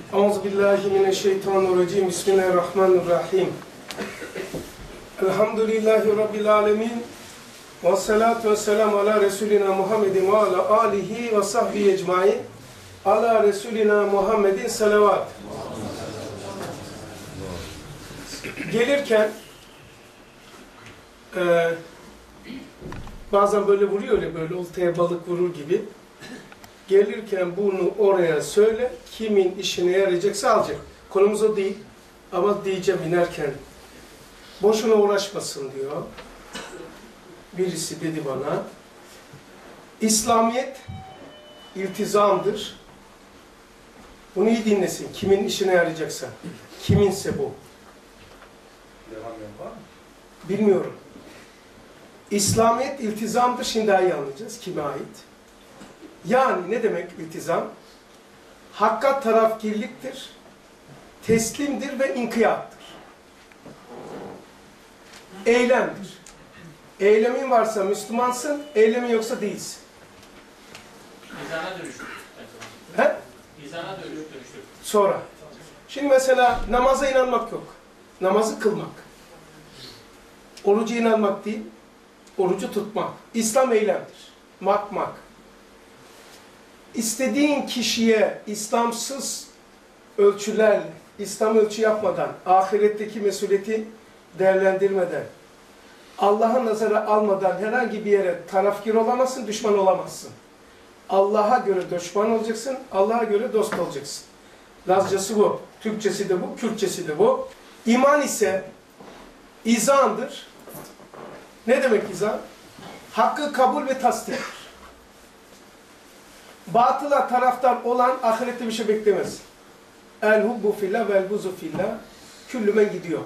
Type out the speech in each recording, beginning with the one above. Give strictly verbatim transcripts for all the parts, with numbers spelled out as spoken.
Euzubillahimineşşeytanirracim. Bismillahirrahmanirrahim. Elhamdülillahi Rabbil alemin. Ve salatu ve selamu ala Resulina Muhammedin ve ala alihi ve sahbihi ecmain. Ala Resulina Muhammedin salavat. Gelirken e, bazen böyle vuruyor öyle böyle oltaya balık vurur gibi. Gelirken bunu oraya söyle, kimin işine yarayacaksa alacak. Konumuz o değil ama diyeceğim inerken. Boşuna uğraşmasın diyor. Birisi dedi bana, İslamiyet iltizamdır. Bunu iyi dinlesin, kimin işine yarayacaksa. Kiminse bu. Bilmiyorum. İslamiyet iltizamdır, şimdi daha iyi anlayacağız. Kime ait? Yani ne demek iltizam? Hakka tarafgirliktir, teslimdir ve inkiyattır. Eylemdir. Eylemin varsa Müslümansın, eylemin yoksa değilsin. İzana dönüştür. He? İzana dönüştür. Sonra. Şimdi mesela namaza inanmak yok. Namazı kılmak. Orucu inanmak değil, orucu tutmak. İslam eylemdir. Mak mak. İstediğin kişiye İslamsız ölçülerle, İslam ölçü yapmadan, ahiretteki mesuliyeti değerlendirmeden, Allah'a nazara almadan herhangi bir yere tarafgir olamazsın, düşman olamazsın. Allah'a göre düşman olacaksın, Allah'a göre dost olacaksın. Lazcası bu, Türkçesi de bu, Kürtçesi de bu. İman ise izandır. Ne demek izan? Hakkı kabul ve tasdik. Batıla taraftar olan ahirette bir şey beklemez. El hubbu fillah vel buzu fillah. Küllümen gidiyor.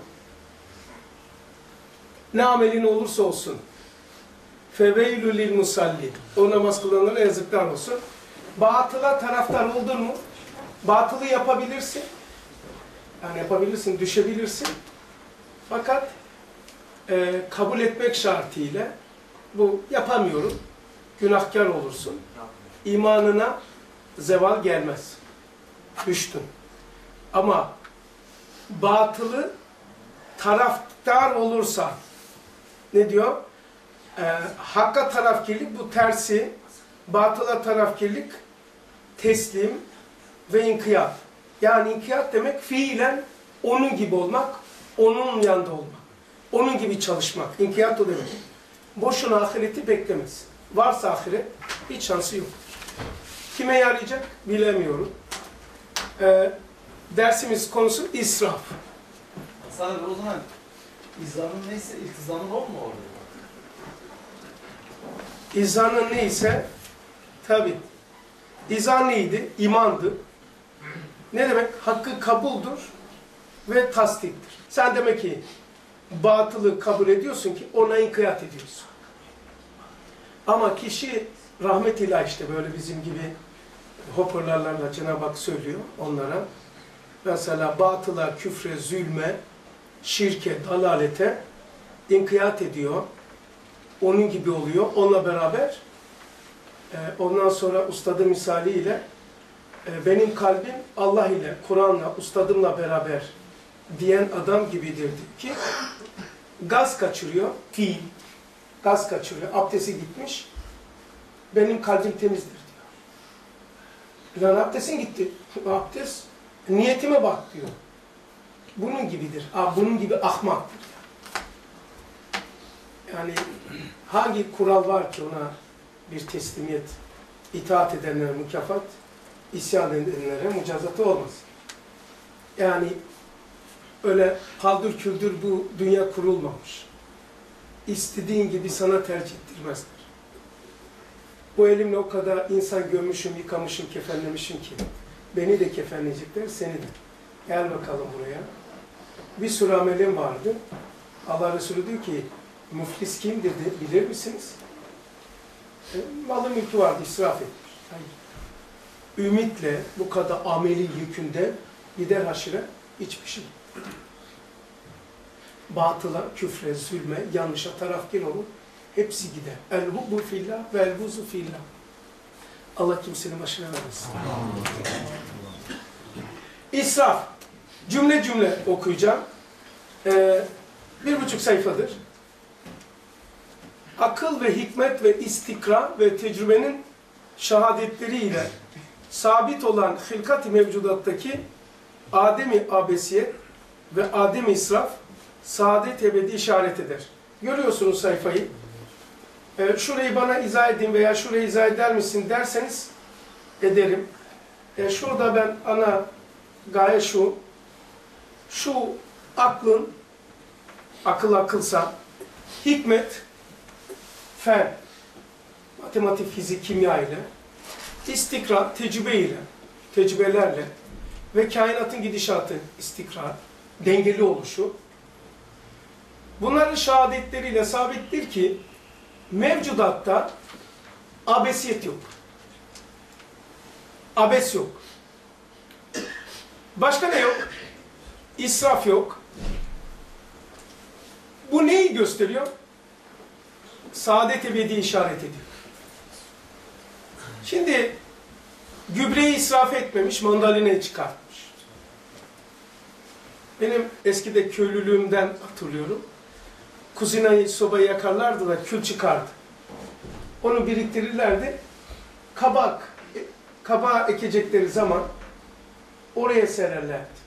Ne amelin olursa olsun. Feveylü lil musalli. O namaz kılanlara yazıklar olsun. Batıla taraftar oldun mu? Batılı yapabilirsin. Yani yapabilirsin, düşebilirsin. Fakat e, kabul etmek şartıyla bu yapamıyorum. Günahkar olursun. İmanına zeval gelmez. Düştün. Ama batılı taraftar olursa ne diyor? Ee, hakka tarafkirlik bu tersi. Batıla tarafkirlik teslim ve inkiyat. Yani inkiyat demek fiilen onun gibi olmak, onun yanında olmak. Onun gibi çalışmak. İnkiyat o demek. Boşuna ahireti beklemez. Varsa ahiret hiç şansı yok. Kime yarayacak? Bilemiyorum. Ee, dersimiz konusu israf. Hasan abi o zaman izanın neyse iltizamın o mu oluyor? İzanın neyse tabi. İzan neydi? İmandı. Ne demek? Hakkı kabuldur ve tasdiktir. Sen demek ki batılı kabul ediyorsun ki ona inkiyat ediyorsun. Ama kişi rahmetiyle işte böyle bizim gibi hoparlörlerle Cenab-ı Hak söylüyor onlara. Mesela batıla, küfre, zulme, şirke, dalalete inkiyat ediyor. Onun gibi oluyor. Onunla beraber e, ondan sonra ustadı misaliyle e, benim kalbim Allah ile, Kur'an'la, ustadımla beraber diyen adam gibidir ki gaz kaçırıyor, fiil. Gaz kaçırıyor, abdesti gitmiş. Benim kalbim temizdir diyor. Lan abdestin gitti. Abdest, niyetime bak diyor. Bunun gibidir. Aa, bunun gibi ahmaktır. Yani hangi kural var ki ona bir teslimiyet, itaat edenlere mükafat, isyan edenlere mücazatı olmaz. Yani öyle paldır küldür bu dünya kurulmamış. İstediğin gibi sana tercih ettirmezler. Bu elimle o kadar insan gömmüşüm, yıkamışım, kefenlemişim ki beni de kefenleyecekler, seni de. Gel bakalım buraya. Bir sürü amelim vardı. Allah Resulü diyor ki, müflis kim dedi, bilir misiniz? E, malı mülkü vardı, israf etmiş. Hayır. Ümitle bu kadar ameli yükünde gider haşire hiçbir şey. Batıla, küfre, zulme, yanlışa tarafgir olur. Hepsi gider. El hubbu fillah ve el buzu fillah. Allah kimsenin başına vermesin. İsraf. Cümle cümle okuyacağım. Ee, bir buçuk sayfadır. Akıl ve hikmet ve istikra ve tecrübenin şehadetleriyle sabit olan hilkat-i mevcudattaki ademi abesiyet ve ademi israf saadet ebedi işaret eder. Görüyorsunuz sayfayı. Ee, şurayı bana izah edin veya şurayı izah eder misin derseniz ederim. Ee, şurada ben ana gaye şu, şu aklın, akıl akılsa, hikmet, fen, matematik, fizik, kimya ile, istikrar, tecrübe ile, tecrübelerle ve kainatın gidişatı, istikrar, dengeli oluşu, bunların şehadetleriyle sabittir ki mevcudatta abesiyet yok. Abes yok. Başka ne yok? İsraf yok. Bu neyi gösteriyor? Saadet ebedi işaret ediyor. Şimdi gübreyi israf etmemiş, mandalinayı çıkartmış. Benim eskide köylülüğümden hatırlıyorum. Kuzinayı, sobayı yakarlardı da kül çıkardı. Onu biriktirirlerdi. Kabak, kabağı ekecekleri zaman oraya sererlerdi.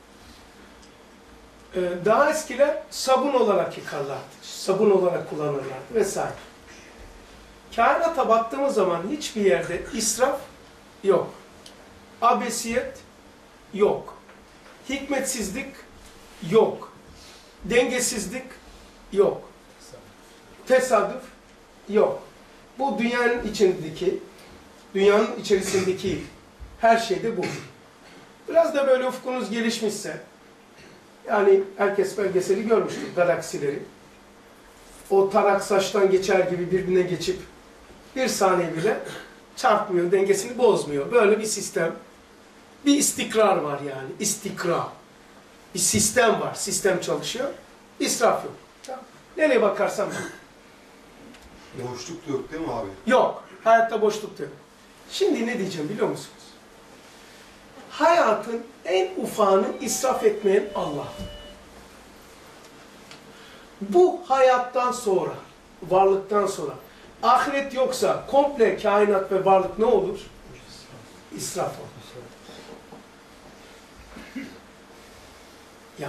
Ee, daha eskiler sabun olarak yıkarlardı. Sabun olarak kullanırlardı vesaire. Kainata baktığımız zaman hiçbir yerde israf yok. Abesiyet yok. Hikmetsizlik yok. Dengesizlik yok. Tesadüf yok. Bu dünyanın içindeki, dünyanın içerisindeki her şeyde bu. Biraz da böyle ufkunuz gelişmişse, yani herkes belgeseli görmüştür, galaksileri. O tarak saçtan geçer gibi birbirine geçip bir saniye bile çarpmıyor, dengesini bozmuyor. Böyle bir sistem, bir istikrar var yani, istikrar. Bir sistem var, sistem çalışıyor, israf yok. Tamam. Nereye bakarsan bak. Boşluk da yok değil mi abi? Yok, hayatta boşluk da yok. Şimdi ne diyeceğim biliyor musunuz? Hayatın en ufağını israf etmeyen Allah. Bu hayattan sonra, varlıktan sonra, ahiret yoksa komple kainat ve varlık ne olur? İsraf olur. Ya.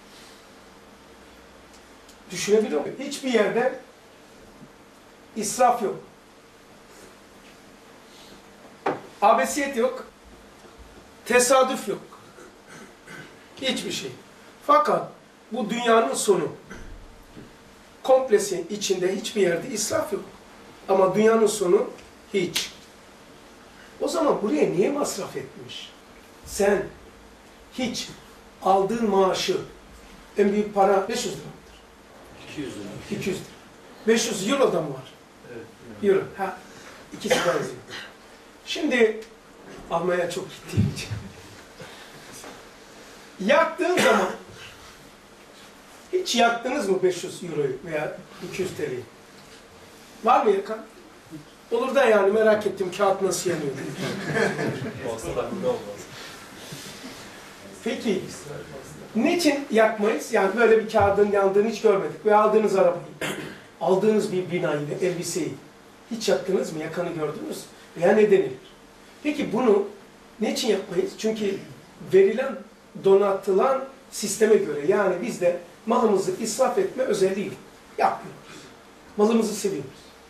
Düşünebiliyor muyum? Hiçbir yerde israf yok. Abesiyet yok. Tesadüf yok. Hiçbir şey. Fakat bu dünyanın sonu. Komplesi içinde hiçbir yerde israf yok. Ama dünyanın sonu hiç. O zaman buraya niye masraf etmiş? Sen hiç aldığın maaşı, en büyük para beş yüz liradır. iki yüz lira. iki yüz lira. beş yüz euro da mı var? Evet. Euro. Ha. İkisi benziyor. Şimdi almaya çok gittiğim için. Yaktığın zaman hiç yaktınız mı beş yüz euroyu veya iki yüz T L'yi? Var mı yakan? Olur da yani merak ettim kağıt nasıl yanıyor. Olsa da ne olmaz. Peki niçin yakmayız? Yani böyle bir kağıdın yandığını hiç görmedik. Veya aldığınız arabayı, aldığınız bir binayı ve elbiseyi hiç yaktınız mı? Yakanı gördünüz mü? Veya ne denilir? Peki bunu niçin yapmayız? Çünkü verilen, donatılan sisteme göre, yani biz de malımızı israf etme özelliği yapmıyoruz. Malımızı seviyoruz.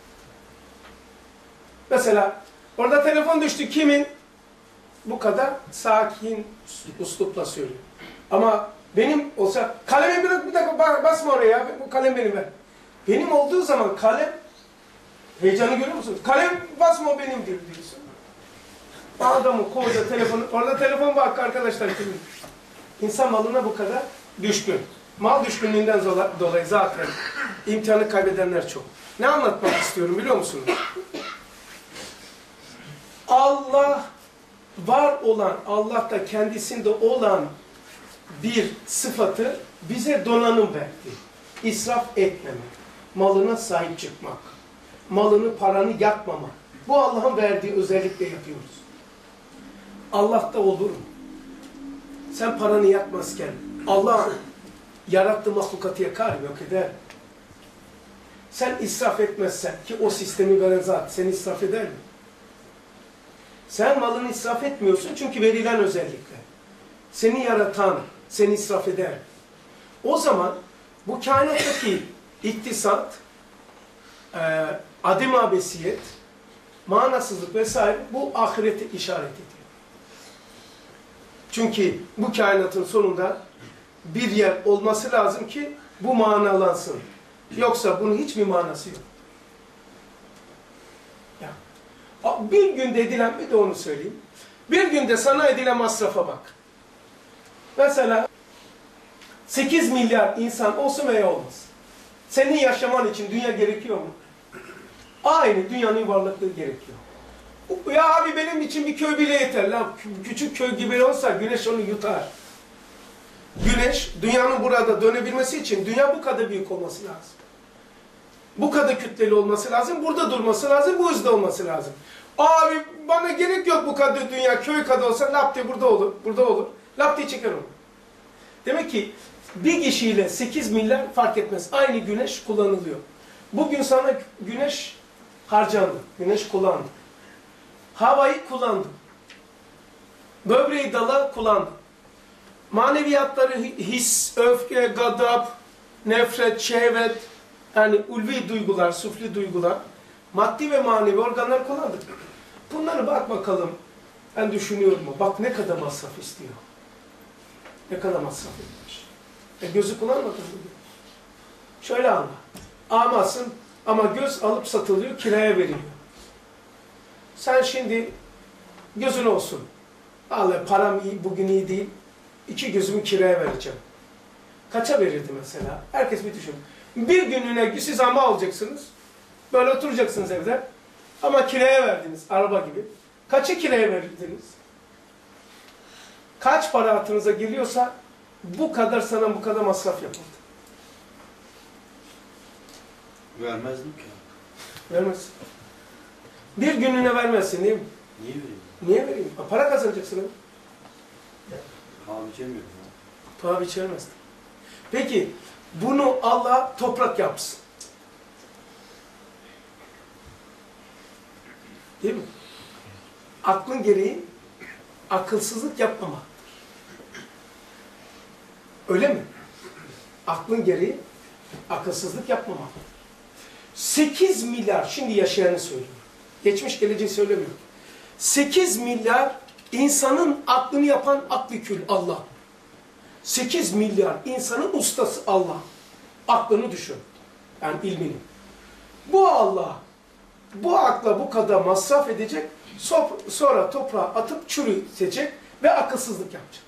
Mesela orada telefon düştü, kimin? Bu kadar sakin uslupla söylüyor. Ama benim olsa, kalemi bir dakika, bir dakika basma oraya, bu kalem benim ver. Benim olduğu zaman kalem, heyecanı görüyor musunuz? Kalem basma o benim diyor diyorsun. Adamı koydu telefonu, orada telefon var arkadaşlar kimin? İnsan malına bu kadar düşkün. Mal düşkünlüğünden dolayı zaten imtihanı kaybedenler çok. Ne anlatmak istiyorum biliyor musunuz? Allah var olan, Allah'ta kendisinde olan bir sıfatı bize donanım verdi. İsraf etmemek, malına sahip çıkmak, malını, paranı yakmamak. Bu Allah'ın verdiği özellikle yapıyoruz. Allah'ta olur mu? Sen paranı yakmazken Allah yarattığı mahlukatı yakar mı? Yok eder. Sen israf etmezsen, ki o sistemi veren zat seni israf eder mi? Sen malını israf etmiyorsun çünkü verilen özellikle. Seni yaratan seni israf eder. O zaman bu kainattaki iktisat, e, adim abesiyet, manasızlık vesaire bu ahirete işaret ediyor. Çünkü bu kainatın sonunda bir yer olması lazım ki bu manalansın. Yoksa bunun hiçbir manası yok. Ya. Bir günde edilen, bir de onu söyleyeyim. Bir günde sana edilen masrafa bak. Mesela sekiz milyar insan olsun veya olmaz. Senin yaşaman için dünya gerekiyor mu? Aynı dünyanın yuvarlaklığı gerekiyor. Ya abi benim için bir köy bile yeter. Lan küçük köy gibi olsa güneş onu yutar. Güneş, dünyanın burada dönebilmesi için dünya bu kadar büyük olması lazım. Bu kadar kütleli olması lazım, burada durması lazım, bu hızda olması lazım. Abi bana gerek yok bu kadar dünya, köy kadar olsa lap diye burada olur, burada olur. Lap diye çeker onu. Demek ki bir kişiyle sekiz milyar fark etmez. Aynı güneş kullanılıyor. Bugün sana güneş harcandı, güneş kullandı. Havayı kullandı. Böbreği dala kullandı. Maneviyatları his, öfke, gadap, nefret, şehvet, yani ulvi duygular, sufli duygular, maddi ve manevi organlar kullandık. Bunları bak bakalım, ben düşünüyorum, bak ne kadar masraf istiyor. Ne kadar masraf etmiş. E gözü kullanmadın mı? Şöyle anla. Almazsın ama göz alıp satılıyor, kiraya veriliyor. Sen şimdi gözün olsun. Vallahi param iyi, bugün iyi değil. İki gözümü kiraya vereceğim. Kaça verirdi mesela? Herkes bir düşün. Bir günlüğüne siz ama alacaksınız. Böyle oturacaksınız evde. Ama kiraya verdiniz, araba gibi. Kaça kiraya verirdiniz? Kaç para hatırınıza geliyorsa bu kadar sana bu kadar masraf yapıldı. Vermezdim ki. Vermezsin. Bir günlüğüne vermezsin değil mi? Niye vereyim? Niye vereyim? Para kazanacaksın abi. Paha biçemiyorum. Paha biçilmezdi. Peki bunu Allah toprak yapsın. Değil mi? Aklın gereği akılsızlık yapmamaktır. Öyle mi? Aklın gereği akılsızlık yapmamaktır. sekiz milyar, şimdi yaşayanı söylüyorum. Geçmiş geleceği söylemiyorum. sekiz milyar insanın aklını yapan aklikül Allah. sekiz milyar insanın ustası Allah. Aklını düşün. Yani ilmini. Bu Allah, bu akla bu kadar masraf edecek, sonra toprağa atıp çürütecek ve akılsızlık yapacak.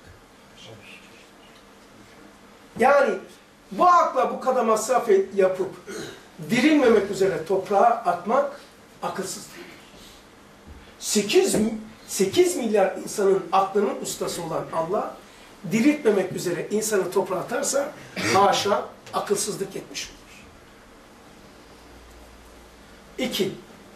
Yani bu akla bu kadar masraf yapıp dirilmemek üzere toprağa atmak akılsızlık. sekiz milyar insanın aklının ustası olan Allah, diriltmemek üzere insanı toprağa atarsa haşa akılsızlık etmiş olur. İki,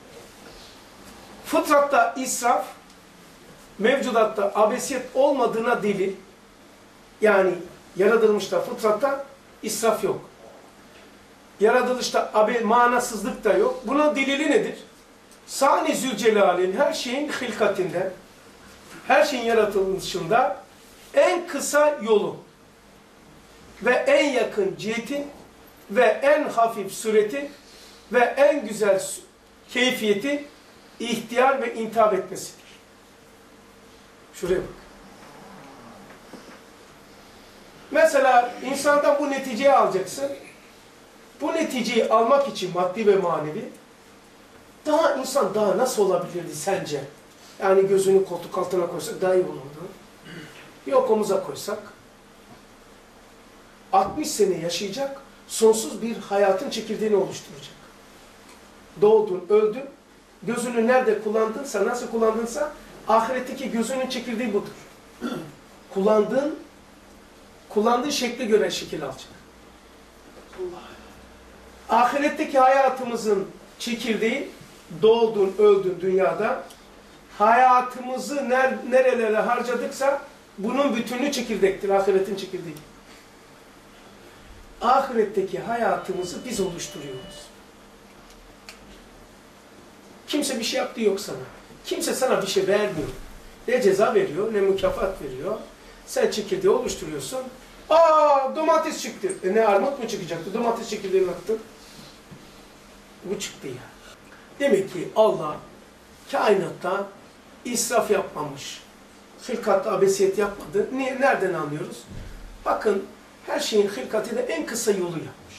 fıtratta israf, mevcudatta abesiyet olmadığına delil, yani yaratılmışta fıtratta israf yok. Yaratılışta abe, manasızlık da yok. Buna delili nedir? Sani Zülcelal'in her şeyin hilkatinde, her şeyin yaratılışında en kısa yolu ve en yakın ciheti ve en hafif sureti ve en güzel keyfiyeti ihtiyar ve intihap etmesidir. Şuraya bak. Mesela insandan bu neticeyi alacaksın. Bu neticeyi almak için maddi ve manevi daha insan daha nasıl olabilirdi sence? Yani gözünü koltuk altına koysak daha iyi olurdu. Yok omuza koysak altmış sene yaşayacak, sonsuz bir hayatın çekirdeğini oluşturacak. Doğdun, öldün, gözünü nerede kullandınsa, nasıl kullandınsa ahiretteki gözünün çekirdeği budur. Kullandığın, kullandığın şekle göre şekil alacak. Ahiretteki hayatımızın çekirdeği, doğdun, öldün dünyada, hayatımızı ner nerelere harcadıksa Bunun bütünü çekirdektir, ahiretin çekirdeği. Ahiretteki hayatımızı biz oluşturuyoruz. Kimse bir şey yaptı yok sana. Kimse sana bir şey vermiyor. Ne ceza veriyor, ne mükafat veriyor. Sen çekirdeği oluşturuyorsun. Aa, domates çıktı. E ne, armut mu çıkacaktı? Domates çekirdeğini attın. Bu çıktı ya. Demek ki Allah kainatta israf yapmamış. Hılkatta abesiyet yapmadı. Niye, nereden anlıyoruz? Bakın, her şeyin hılkatı da en kısa yolu yapmış.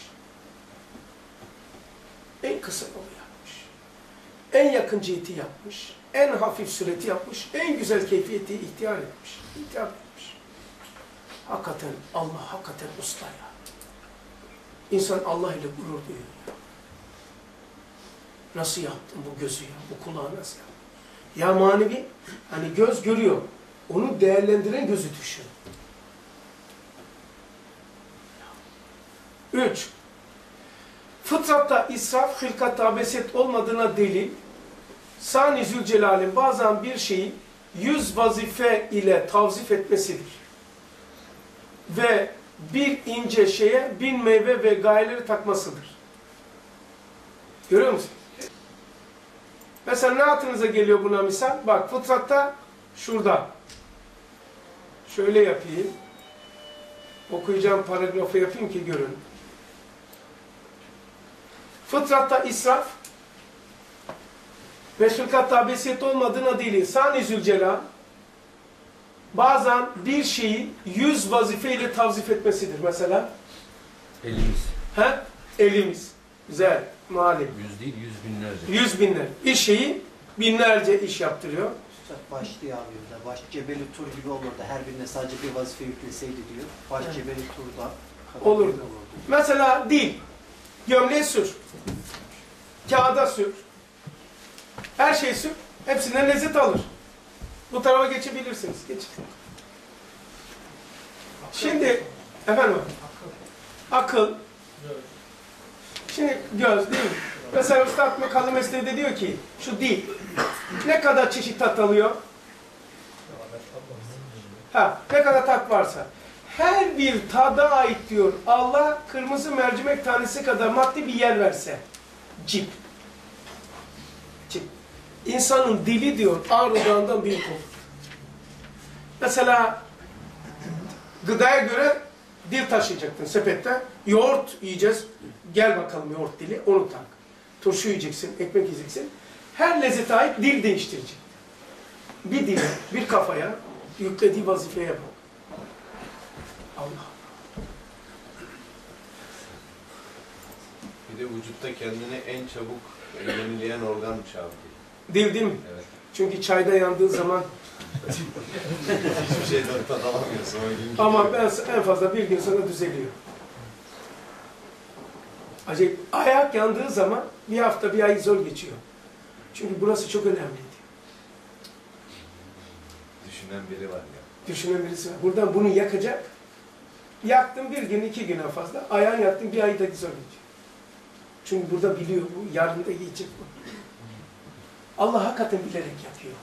En kısa yolu yapmış. En yakın ciheti yapmış. En hafif süreti yapmış. En güzel keyfiyeti ihtiyar etmiş. İhtiyar etmiş. Hakikaten Allah hakikaten usta ya. İnsan Allah ile gurur duyuyor ya. Nasıl yaptın bu gözü ya? Bu kulağı nasıl yaptın? Ya manevi, hani göz görüyor. Onu değerlendiren gözü düşün. Üç. Fıtratta israf, hılkatta abesiyet olmadığına delil, Sani Zülcelal'in bazen bir şeyi yüz vazife ile tavzif etmesidir. Ve bir ince şeye bin meyve ve gayeleri takmasıdır. Görüyor musun? Mesela ne aklınıza geliyor buna misal? Bak, fıtratta şurada. Şöyle yapayım. Okuyacağım paragrafı yapayım ki görün. Fıtratta israf ve hılkatta abesiyet olmadığına değil. Sani Zülcelal bazen bir şeyi yüz vazifeyle tavzif etmesidir. Mesela Elimiz. he? Elimiz. Güzel. Malum. Yüz değil, yüz binlerce. Yüz binler. Bir şeyi binlerce iş yaptırıyor. Başlıyor abi burada. Baş Cebeli Tur gibi olurdu. Her birine sadece bir vazife yükleseydi diyor. Baş Evet. Cebeli Tur'da Olurdu. olurdu. Mesela dil. Gömleği sür. Kağıda sür. Her şeyi sür. Hepsinden lezzet alır. Bu tarafa geçebilirsiniz. Geçin. Şimdi, efendim, akıl. Şimdi göz değil mi? Mesela Üstad Mekalı Mesnevi'de diyor ki, şu dil ne kadar çeşit tat alıyor? Ha, ne kadar tat varsa. Her bir tada ait diyor Allah, kırmızı mercimek tanesi kadar maddi bir yer verse. Cip. Cip. İnsanın dili diyor Ağrı Dağı'ndan büyük olur. Mesela gıdaya göre dil taşıyacaktın sepette. Yoğurt yiyeceğiz. Gel bakalım yoğurt dili, onu tak. Turşu yiyeceksin, ekmek yiyeceksin. Her lezzete ait dil değiştirecek. Bir dile, bir kafaya yüklediği vazifeye bak. Allah. Bir de vücutta kendini en çabuk yenileyen organmış abi. Dil değil mi? Evet. Çünkü çayda yandığı zaman Hiçbir şeyden tat alamıyorsun. O gün ama gidiyor. ben en fazla bir gün sonra düzeliyor. Acayip. Ayak yandığı zaman bir hafta, bir ay zor geçiyor. Çünkü burası çok önemliydi. Düşünen biri var ya. Düşünen birisi var. Buradan bunu yakacak. Yaktın bir gün, iki güne fazla. Ayağın yaktın bir ayda zor geçiyor. Çünkü burada biliyor bu. Yarın da yiyecek bu. Allah hakikaten bilerek yapıyor.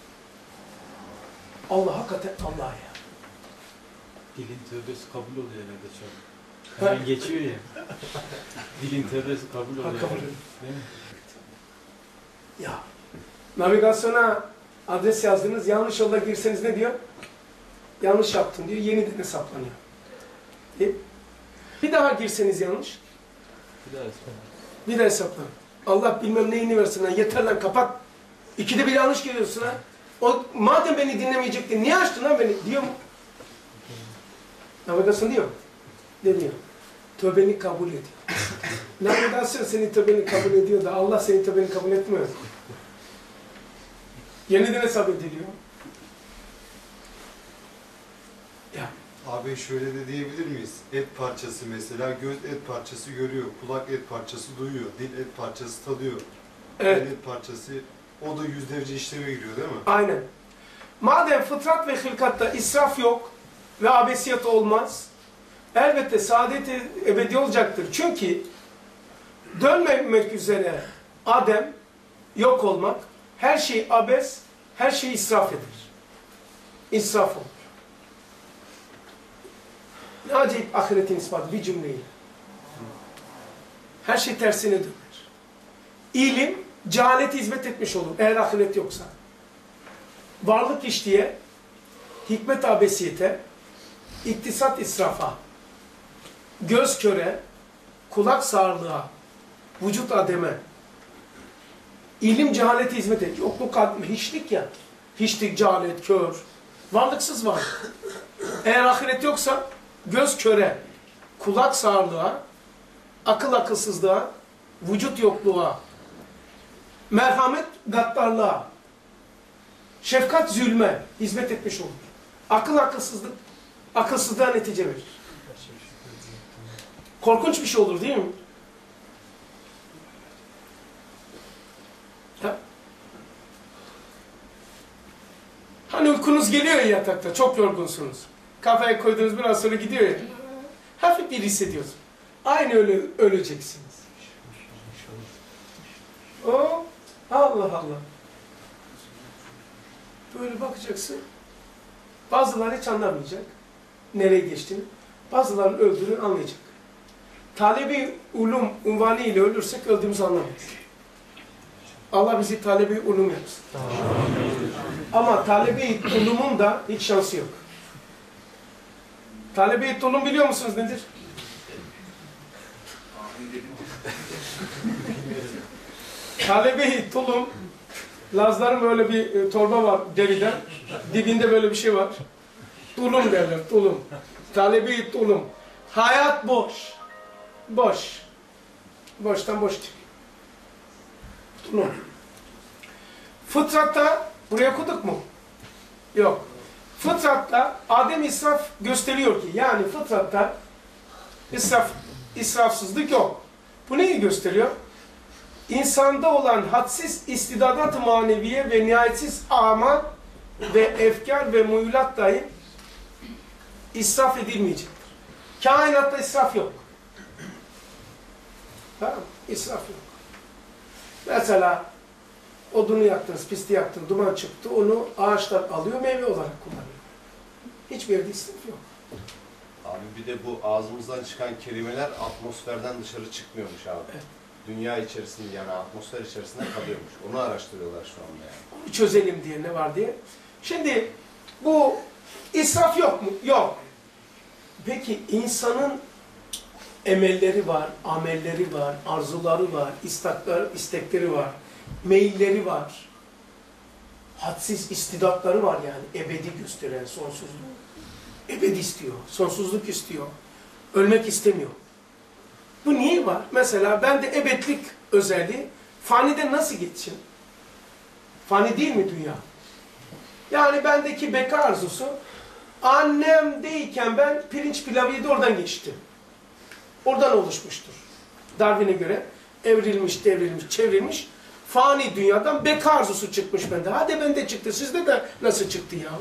Allah hakikaten Allah ya. Dilin tövbesi kabul oluyor herhalde çok. Hemen geçiyor ya. Dilin tövbesi kabul oluyor. Ha, kabul herhalde. ediyor. Değil mi? Ya. Navigasyona adres yazdınız, yanlış yolda girseniz ne diyor? Yanlış yaptın diyor, yeniden hesaplanıyor. E, bir daha girseniz yanlış, Bir daha sonra. bir daha hesaplan. Allah bilmem neyini versin lan, yeter lan kapat. İkide bir yanlış geliyorsun ha. O, madem beni dinlemeyecektin, niye açtın lan beni diyor mu? Navigasyon diyor. Ne diyor? Tövbeni kabul ediyor. Navigasyon senin tövbeni kabul ediyor da Allah senin tövbeni kabul etmiyor. Yeniden hesap ediliyor. Ya. Abi şöyle de diyebilir miyiz? Et parçası mesela, göz et parçası görüyor, kulak et parçası duyuyor, dil et parçası tadıyor. Evet. El et parçası, o da yüzlerce işleme giriyor değil mi? Aynen. Madem fıtrat ve hılkatta israf yok ve abesiyet olmaz, elbette saadet-i ebedi olacaktır. Çünkü dönmemek üzere Adem yok olmak, her şey abes, her şey israf eder. İsraf olur. Ne acayip ahiretin ispatı bir cümleyle. Her şey tersine döner. İlim, cehalete hizmet etmiş olur eğer ahiret yoksa. Varlık iştiye, hikmet abesiyete, iktisat israfa, göz köre, kulak sağırlığa, vücut ademe, ilim cehalete hizmet et. Yokluk adlı, hiçlik ya. Hiçlik, cehalet, kör, varlıksız var. Eğer ahiret yoksa göz köre, kulak sağırlığa, akıl akılsızlığa, vücut yokluğa, merhamet gaddarlığa, şefkat zulme hizmet etmiş olur. Akıl akılsızlık, akılsızlığa netice verir. Korkunç bir şey olur değil mi? Ha? Hani uykunuz geliyor ya yatakta, çok yorgunsunuz. Kafaya koyduğunuz biraz sonra gidiyor ya. Hafif bir hissediyorsun. Aynı öyle öleceksiniz. O Allah Allah. Böyle bakacaksın. Bazıları hiç anlamayacak. Nereye geçtiğini. Bazılarının öldüğünü anlayacak. Talebi ulum unvanı ile ölürsek öldüğümüzü anlamayız. Allah bizi talebi ulum yapsın. Ama talebi ulumun da hiç şansı yok. Talebi ulum biliyor musunuz nedir? Talebi tulum, Lazların böyle bir e, torba var deriden, dibinde böyle bir şey var. Tulum derler, tulum. Talebi tulum. Hayat boş. Boş. Boştan boş çıkıyor. Tulum. Fıtratta, buraya okuduk mu? Yok. Fıtratta Adem israf gösteriyor ki, yani fıtratta israf, israfsızlık yok. Bu neyi gösteriyor? İnsanda olan hadsiz istidadat-ı maneviye ve nihayetsiz amal ve efkar ve muyulat dahi israf edilmeyecektir. Kainatta israf yok. Tamam, israf yok. Mesela odunu yaktınız, pisti yaktınız, duman çıktı, onu ağaçlar alıyor, meyve olarak kullanıyor. Hiçbir yerde israf yok. Abi bir de bu ağzımızdan çıkan kelimeler atmosferden dışarı çıkmıyormuş abi. Evet. Dünya içerisinde yani atmosfer içerisinde kalıyormuş. Onu araştırıyorlar şu anda yani. Onu çözelim diye, ne var diye. Şimdi bu israf yok mu? Yok. Peki insanın emelleri var, amelleri var, arzuları var, istakları, istekleri var, meyilleri var. Hadsiz istidatları var yani. Ebedi gösteren sonsuzluğu. Ebedi istiyor, sonsuzluk istiyor. Ölmek istemiyor. Bu niye var? Mesela bende ebedlik özelliği, fanide nasıl geçsin? Fani değil mi dünya? Yani bendeki beka arzusu, annemdeyken ben pirinç pilavı yedi, oradan geçtim. Oradan oluşmuştur. Darwin'e göre evrilmiş, devrilmiş, çevrilmiş. Fani dünyadan beka arzusu çıkmış bende. Hadi bende çıktı, sizde de nasıl çıktı ya?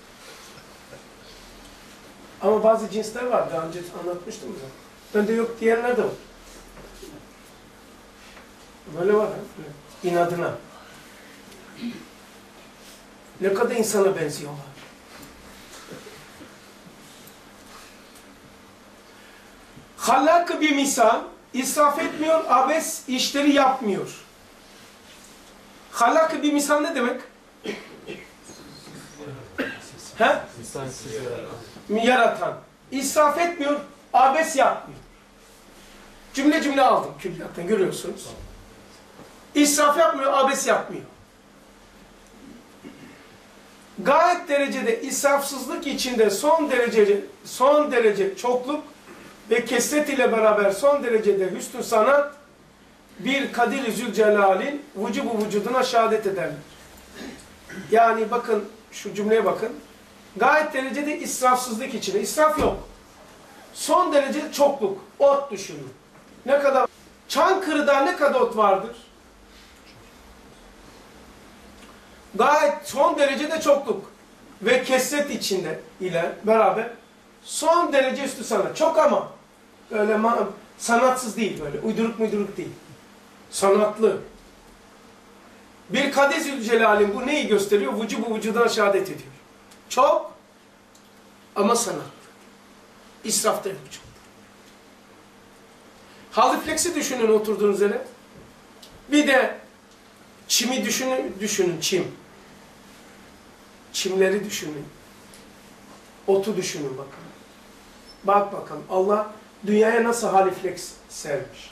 Ama bazı cinsler var, daha önce anlatmıştım zaten. Bende yok diyenler de var. Böyle var ha, böyle. İnadına. Ne kadar insana benziyorlar. Hallak bir misal, israf etmiyor, abes işleri yapmıyor. Hallak bir misal ne demek? He? Yaratan. İsraf etmiyor, abes yapmıyor. Cümle cümle aldım külliyattan, görüyorsunuz. İsraf yapmıyor, abes yapmıyor. Gayet derecede israfsızlık içinde son derece son derece çokluk ve kesret ile beraber son derecede hüsnü sanat bir Kadir-i Zülcelal'in vücubu vücuduna şehadet ederler. Yani bakın şu cümleye bakın. Gayet derecede israfsızlık içinde. İsraf yok. Son derece çokluk. Ot düşünün. Ne kadar? Çankırı'da ne kadar ot vardır? Gayet son derecede çokluk. Ve kesret içinde ile beraber son derece üstü sanat. Çok ama öyle sanatsız değil böyle. Uyduruk muyduruk değil. Sanatlı. Bir Kadir Zülcelal'in bu neyi gösteriyor? Vücubu vücuduna şehadet ediyor. Çok ama sanatlı. İsraf da yapacak. Halifleksi düşünün oturduğunuz yere. Bir de çimi düşünün, düşünün çim. Çimleri düşünün. Otu düşünün bakalım. Bak bakalım Allah dünyaya nasıl halifleks sermiş.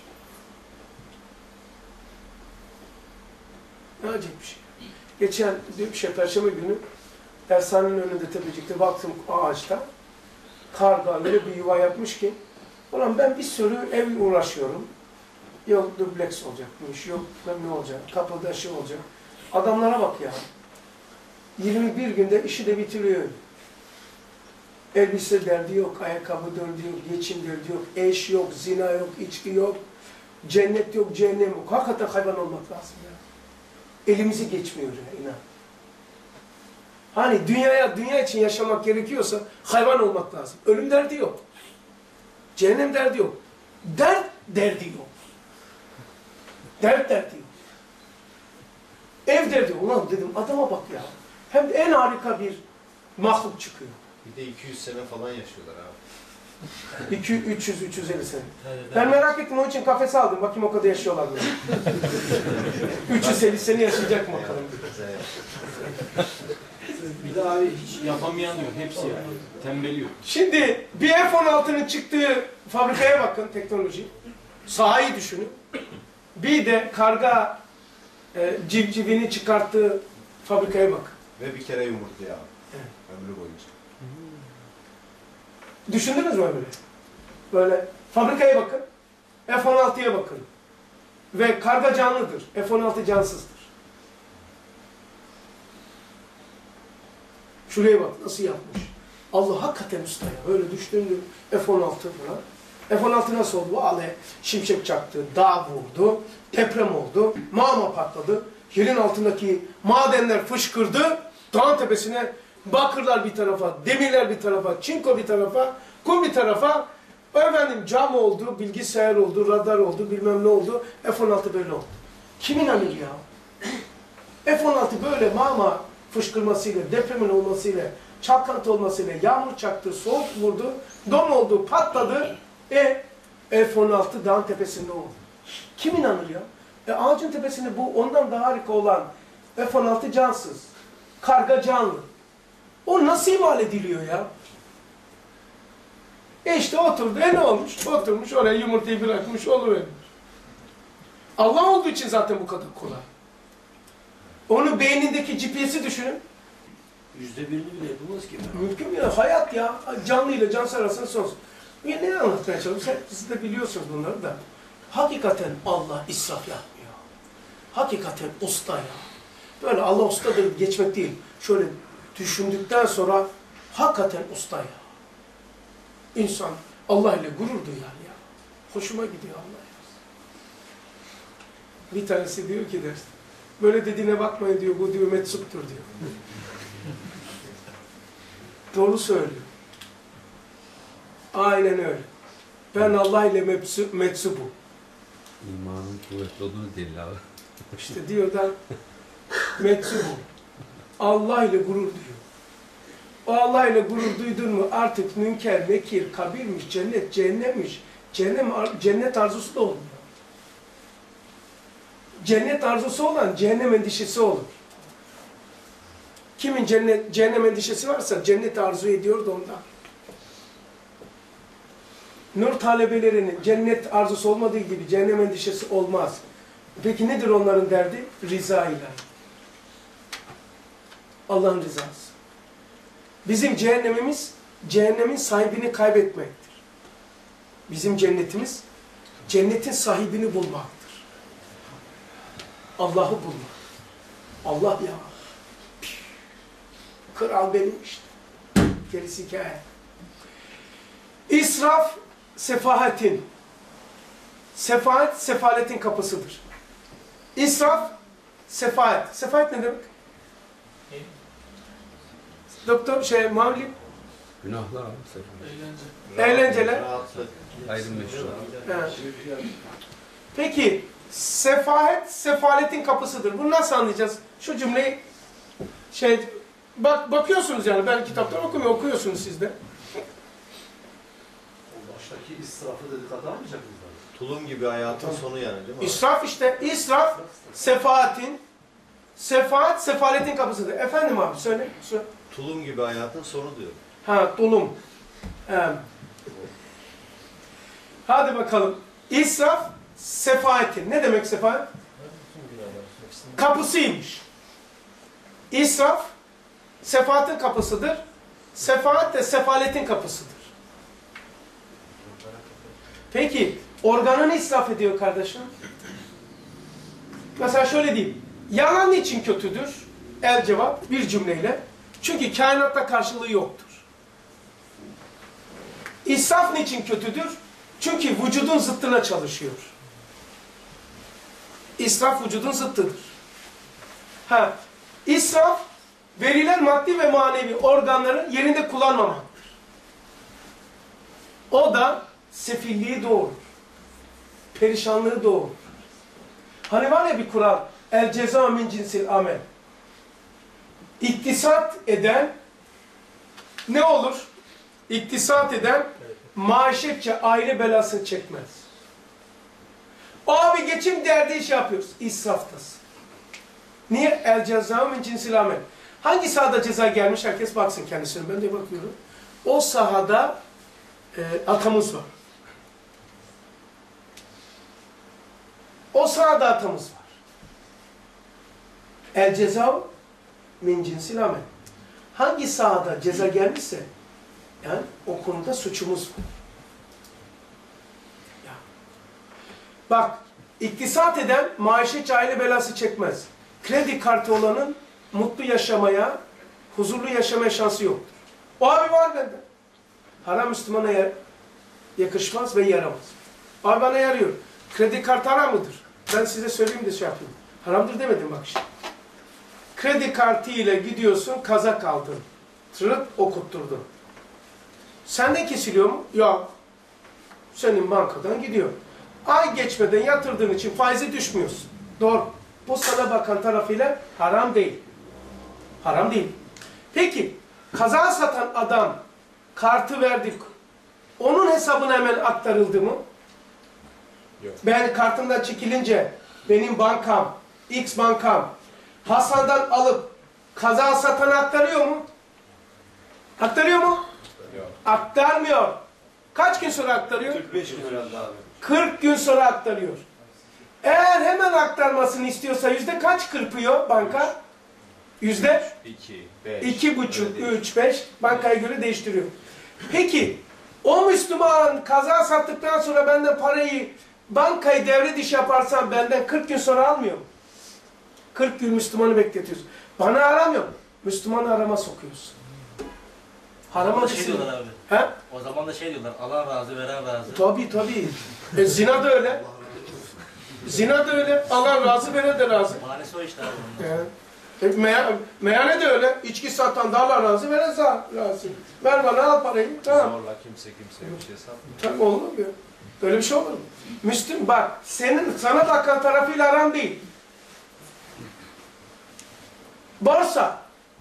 Ne acayip bir şey. Geçen bir şey Perşembe günü dershanenin önünde tepecikte baktım ağaçta. Karga öyle bir yuva yapmış ki ulan ben bir sürü ev uğraşıyorum. Yok dubleks olacakmış, yok ne olacak, kapıda şey olacak. Adamlara bak ya. yirmi bir günde işi de bitiriyor. Elbise derdi yok, ayakkabı derdi yok, geçim derdi yok, eş yok, zina yok, içki yok, cennet yok, cehennem yok. Hakikaten hayvan olmak lazım ya. Elimizi geçmiyor ya, inan. Hani dünyaya, dünya için yaşamak gerekiyorsa hayvan olmak lazım. Ölüm derdi yok. Cehennem derdi yok. Dert derdi yok. Dert derdi yok. Ev derdi yok. Ulan dedim adama bak ya. Hem de en harika bir mahluk çıkıyor. Bir de iki yüz sene falan yaşıyorlar abi. iki yüz üç yüz üç yüz elli sene. Ben merak ettim onun için kafese aldım. Bakayım o kadar yaşıyorlar mı? üç yüz elli sene yaşayacak mı bakalım? Bir de abi hiç yapamayan yok. Hepsi yani. Tembeliyor. Şimdi bir F on altının çıktığı fabrikaya bakın teknoloji. Sahayı düşünün. Bir de karga e, civcivini çıkarttığı fabrikaya bakın. Ve bir kere yumurtluyor abi. Evet. Ömrü boyunca. Düşündünüz mü böyle? Böyle fabrikaya bakın. F on altıya bakın. Ve karga canlıdır. F on altı cansızdır. Şuraya bak nasıl yapmış. Allah hakikaten usta ya. Öyle düşündüm. F on altı falan. F on altı nasıl oldu? Ale şimşek çaktı, dağ vurdu, deprem oldu, mağma patladı. Yerin altındaki madenler fışkırdı. Dağın tepesine bakırlar bir tarafa, demirler bir tarafa, çinko bir tarafa, kum bir tarafa. Efendim cam oldu, bilgisayar oldu, radar oldu, bilmem ne oldu. F on altı böyle oldu. Kim inanır ya? F on altı böyle mağma fışkırmasıyla, depremin olmasıyla, çalkantı olmasıyla, yağmur çaktı, soğuk vurdu, don oldu, patladı. E F on altı dağın tepesinde oldu. Kim inanır ya? E ağacın tepesinde bu ondan daha harika olan F on altı cansız. Karga canlı. O nasıl imal ediliyor ya? E işte oturdu. E ne olmuş? Oturmuş oraya yumurtayı bırakmış, oluvermiş. Allah olduğu için zaten bu kadar kolay. Onun beynindeki G P S'i düşünün. Yüzde birini bile yapamaz ki. Mümkün mü ya? Hayat ya. Canlı ile cansız arasında sonsuz. Ya ne anlatmaya çalışıyorum? Siz de biliyorsunuz bunları da. Hakikaten Allah israf yapmıyor. Hakikaten usta ya. Böyle Allah ustadır geçmek değil. Şöyle düşündükten sonra hakikaten usta ya. İnsan Allah ile gurur duyar ya. Hoşuma gidiyor Allah ya. Bir tanesi diyor ki ders, böyle dediğine bakmayın diyor, bu diyor meczuptur diyor. Doğru söylüyor. Aynen öyle. Ben Allah ile meczubum. İmanın kuvvetli olduğunu delil abi. İşte diyor da meczubum. Allah ile gurur duyuyor. O Allah ile gurur duydun mu artık münker, nekir, kabirmiş, cennet, cehennemmiş. Cehennem, cennet arzusu da olmuyor. Cennet arzusu olan cehennem endişesi olur. Kimin cennet, cehennem endişesi varsa cennet arzu ediyor da ondan. Nur talebelerinin cennet arzusu olmadığı gibi cehennem endişesi olmaz. Peki nedir onların derdi? Rıza ilahi. Allah'ın rızası. Bizim cehennemimiz, cehennemin sahibini kaybetmektir. Bizim cennetimiz, cennetin sahibini bulmaktır. Allah'ı bulmak. Allah ya. Kral benim işte. Gerisi hikaye. İsraf, sefahetin. Sefahet, sefaletin kapısıdır. İsraf, sefahet. Sefahet ne demek? Doktor, şey, mavlim. Günahlar abi. Eğlence. Eğlenceler. Rahatlık. Gayrimeşru. Evet. Peki, sefahet, sefaletin kapısıdır. Bunu nasıl anlayacağız? Şu cümleyi, şey, bak bakıyorsunuz yani, ben kitaptan okumuyor, okuyorsunuz siz de. Baştaki israfı dedik almayacak mıyız abi? Tulum gibi hayatın Tamam. sonu yani değil mi? İsraf işte, israf sefaatin, sefaat sefaletin kapısıdır. Efendim abi söyle. söyle. Tulum gibi hayatın sonu diyor. Ha, tulum. Ee, hadi bakalım. İsraf sefaatin. Ne demek sefaat? Kapısıymış. İsraf sefaatin kapısıdır. Sefaat de sefaletin kapısıdır. Peki, organını israf ediyor kardeşim. Mesela şöyle diyeyim. Yalan niçin kötüdür? El cevap bir cümleyle. Çünkü kainatta karşılığı yoktur. İsraf niçin kötüdür? Çünkü vücudun zıttına çalışıyor. İsraf vücudun zıttıdır. Ha, israf verilen maddi ve manevi organları yerinde kullanmamaktır. O da sefilliği doğurur. Perişanlığı doğurur. Hani var ya bir kural, el ceza min cinsil amel. İktisat eden ne olur? İktisat eden maaşetçe aile belasını çekmez. O abi geçim derdi iş yapıyoruz. İsraftasın. Niye? El ceza min cinsil amel. Hangi sahada ceza gelmiş? Herkes baksın kendisine. Ben de bakıyorum. O sahada e, atamız var. O sahada atamız var. El ceza min cinsil amel. Hangi sahada ceza gelmişse yani o konuda suçumuz var. Ya. Bak, iktisat eden maaşetçe aile belası çekmez. Kredi kartı olanın mutlu yaşamaya, huzurlu yaşamaya şansı yoktur. O abi var bende. Haram Müslümana yer, yakışmaz ve yaramaz. Abi bana yarıyor. Kredi kartı haram mıdır? Ben size söyleyeyim de şey yapayım. Haramdır demedim bak şimdi. Kredi kartı ile gidiyorsun, kazak aldın. Tırıp okutturdun. Senden kesiliyor mu? Yok. Senin bankadan gidiyor. Ay geçmeden yatırdığın için faize düşmüyorsun. Doğru. Bu sana bakan tarafıyla haram değil. Haram değil. Peki, kaza satan adam kartı verdik. Onun hesabına hemen aktarıldı mı? Yok. Ben kartımdan çekilince benim bankam, X bankam Hasan'dan alıp kaza satana aktarıyor mu? Aktarıyor mu? Yok. Aktarmıyor. Kaç gün sonra aktarıyor? kırk beş gün herhalde abi. kırk gün sonra aktarıyor. Eğer hemen aktarmasını istiyorsa yüzde kaç kırpıyor banka? Yüzde iki, beş. iki buçuk, üç, beş bankaya göre değiştiriyor. Peki o Müslüman kaza sattıktan sonra benden parayı bankayı devre dışı yaparsan benden kırk gün sonra almıyor mu? kırk gün Müslümanı bekletiyorsun. Bana aramıyor. Müslümanı arama sokuyorsun. Harama şey diyorlar abi. He? O zaman da şey diyorlar. Alan razı, veren razı. Tabii tabii. E, zina da öyle. Zina da öyle. Allah razı, veren de razı. Manesi o işte abi. Evet. E, meya, meyhane de öyle. İçki satan da Allah razı, veren razı. Ver bana, al parayı. Tamam. Zorla kimse kimseye bir şey satmıyor. Tabii olur mu ya? Böyle bir şey olur mu? Müslüm bak, senin sana bakan tarafıyla aran değil. Borsa.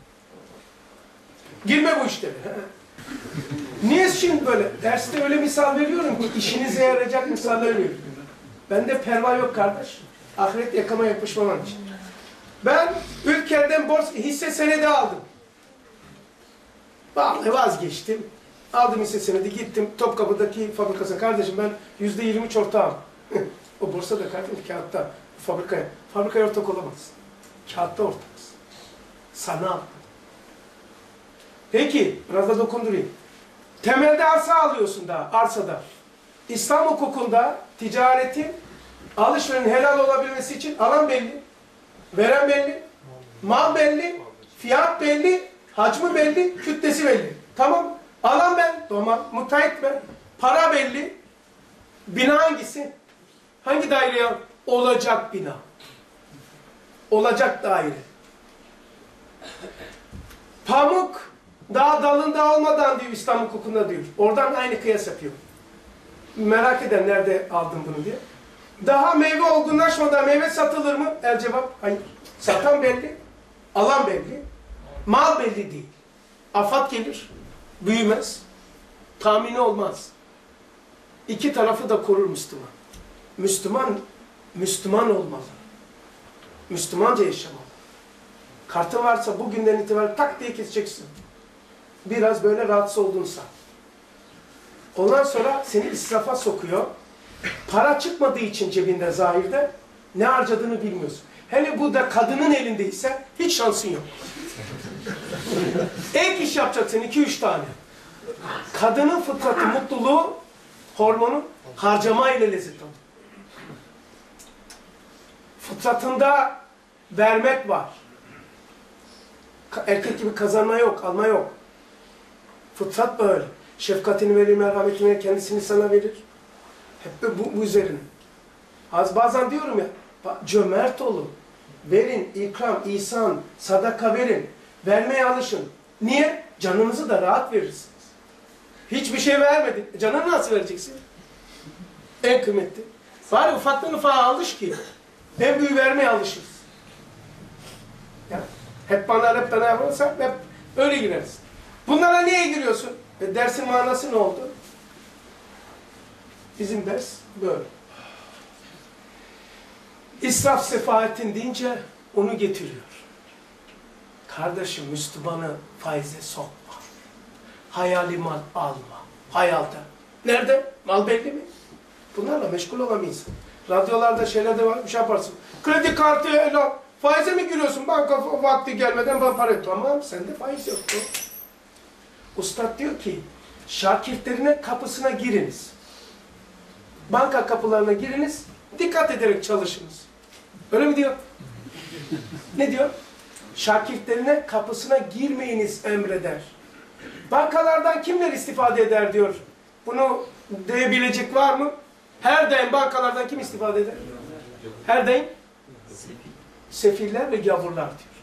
Girme bu işlere. Niye şimdi böyle? Derste öyle misal veriyorum ki işinize yarayacak misaller veriyorum. Bende perva yok kardeş. Ahiret yakama yapışmaman için. Ben ülkeden borsa hisse senedi aldım. Vallahi vazgeçtim. Aldım hisse senedi, gittim Topkapı'daki fabrikasına. Kardeşim ben yüzde yirmi üç ortağım. O borsada kardeşim kağıtta, fabrikaya. Fabrikaya ortak olamazsın. Kağıtta ortaksın. Sanal. Peki, biraz da dokundurayım. Temelde arsa alıyorsun da, arsada. İslam hukukunda ticaretin, alışverişin helal olabilmesi için alan belli, veren belli, mal belli, fiyat belli, hacmi belli, kütlesi belli. Tamam. Alan ben, tamam. Müteahhit ben. Para belli. Bina hangisi? Hangi daireye al? Olacak bina. Olacak daire. Pamuk daha dalında olmadan diyor İslam hukukunda diyor. Oradan aynı kıyas yapıyor. Merak eden nerede aldın bunu diye. Daha meyve olgunlaşmadan meyve satılır mı? El cevap hayır. Satan belli. Alan belli. Mal belli değil. Afat gelir. Büyümez. Tahmini olmaz. İki tarafı da korur Müslüman. Müslüman, Müslüman olmalı. Müslümanca yaşamalı. Kartın varsa bugünden itibaren tak diye keseceksin. Biraz böyle rahatsız oldunsa. Ondan sonra seni israfa sokuyor. Para çıkmadığı için cebinde zahirde ne harcadığını bilmiyorsun. Hele bu da kadının elindeyse hiç şansın yok. Ek iş yapacaksın iki üç tane. Kadının fıtratı, mutluluğu, hormonu harcamayla lezzet alır. Fıtratında vermek var. Erkek gibi kazanma yok, alma yok. Fıtrat böyle. Şefkatini verir, merhametini verir, kendisini sana verir. Hep bu, bu üzerine. Az bazen diyorum ya, cömert olun. Verin, ikram, ihsan, sadaka verin. Vermeye alışın. Niye? Canınızı da rahat verirsiniz. Hiçbir şey vermedin. Canını nasıl vereceksin? En kıymetli. Bari ufaktan ufağa alış ki en büyüğü vermeye alışırız. Ya, hep bana hep bana yaparsan hep öyle gireriz. Bunlara niye giriyorsun? E, dersin manası ne oldu? Bizim ders böyle. İsraf sefahetin deyince onu getiriyor. Kardeşim Müslümanı faize sokma. Hayali mal alma. Hayalde. Nerede? Mal belli mi? Bunlarla meşgul olan bir insan. Radyolarda şeylerde var, bir şey yaparsın. Kredi kartı, helal. Faize mi giriyorsun? Banka vakti gelmeden bana para et. Tamam, sende faiz yok. Ustad diyor ki, şakirtlerine kapısına giriniz. Banka kapılarına giriniz, dikkat ederek çalışınız. Öyle mi diyor? Ne diyor? Şakirtlerine kapısına girmeyiniz emreder. Bankalardan kimler istifade eder diyor. Bunu diyebilecek var mı? Her daim bankalardan kim istifade eder? Her daim? Sefiller ve gavurlar diyor.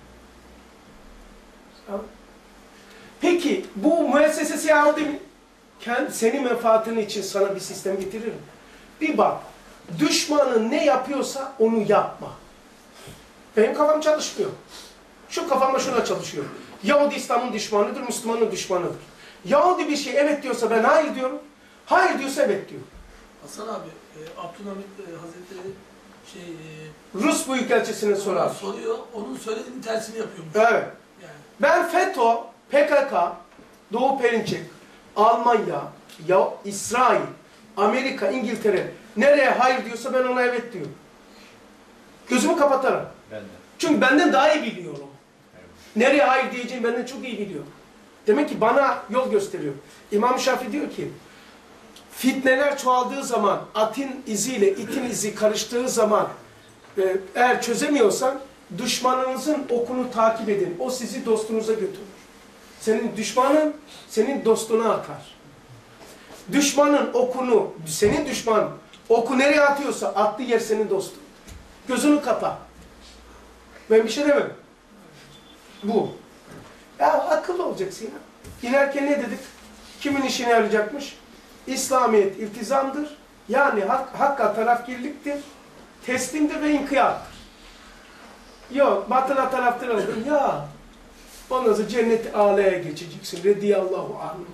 Tamam. Peki bu müessesesi aldı mı? Kendi, senin menfaatın için sana bir sistem getiririm. Bir bak, düşmanın ne yapıyorsa onu yapma. Benim kafam çalışmıyor. Şu kafamda şuna çalışıyor. Yahudi İslam'ın düşmanıdır, Müslümanın düşmanıdır. Yahudi bir şey evet diyorsa ben hayır diyorum. Hayır diyorsa evet diyor. Hasan abi, e, Abdülhamit e, Hazretleri şey... E, Rus Büyükelçisi'ne sorar. Soruyor, onun söylediğinin tersini yapıyormuş. Evet. Yani. Ben FETÖ, P K K, Doğu Perinçek, Almanya, ya İsrail, Amerika, İngiltere nereye hayır diyorsa ben ona evet diyorum. Gözümü kapatırım. Ben de. Çünkü benden daha iyi biliyorum. Evet. Nereye hayır diyeceğimi benden çok iyi biliyor. Demek ki bana yol gösteriyor. İmam Şafii diyor ki, fitneler çoğaldığı zaman, atın iziyle itin izi karıştığı zaman e, eğer çözemiyorsan düşmanınızın okunu takip edin. O sizi dostunuza götürür. Senin düşmanın senin dostuna atar. Düşmanın okunu, senin düşman oku nereye atıyorsa attığı yer senin dostun. Gözünü kapa. Ben bir şey demedim. Bu. Ya akıllı olacaksın ya. İnerken ne dedik? Kimin işine yarayacakmış? İslamiyet iltizamdır. Yani hak, hakka tarafgirliktir. Teslimdir ve inkiyattır. Yok, batıla taraftar oldun. Ya, ondan sonra cennet-i alaya geçeceksin. Rediyallahu anhu.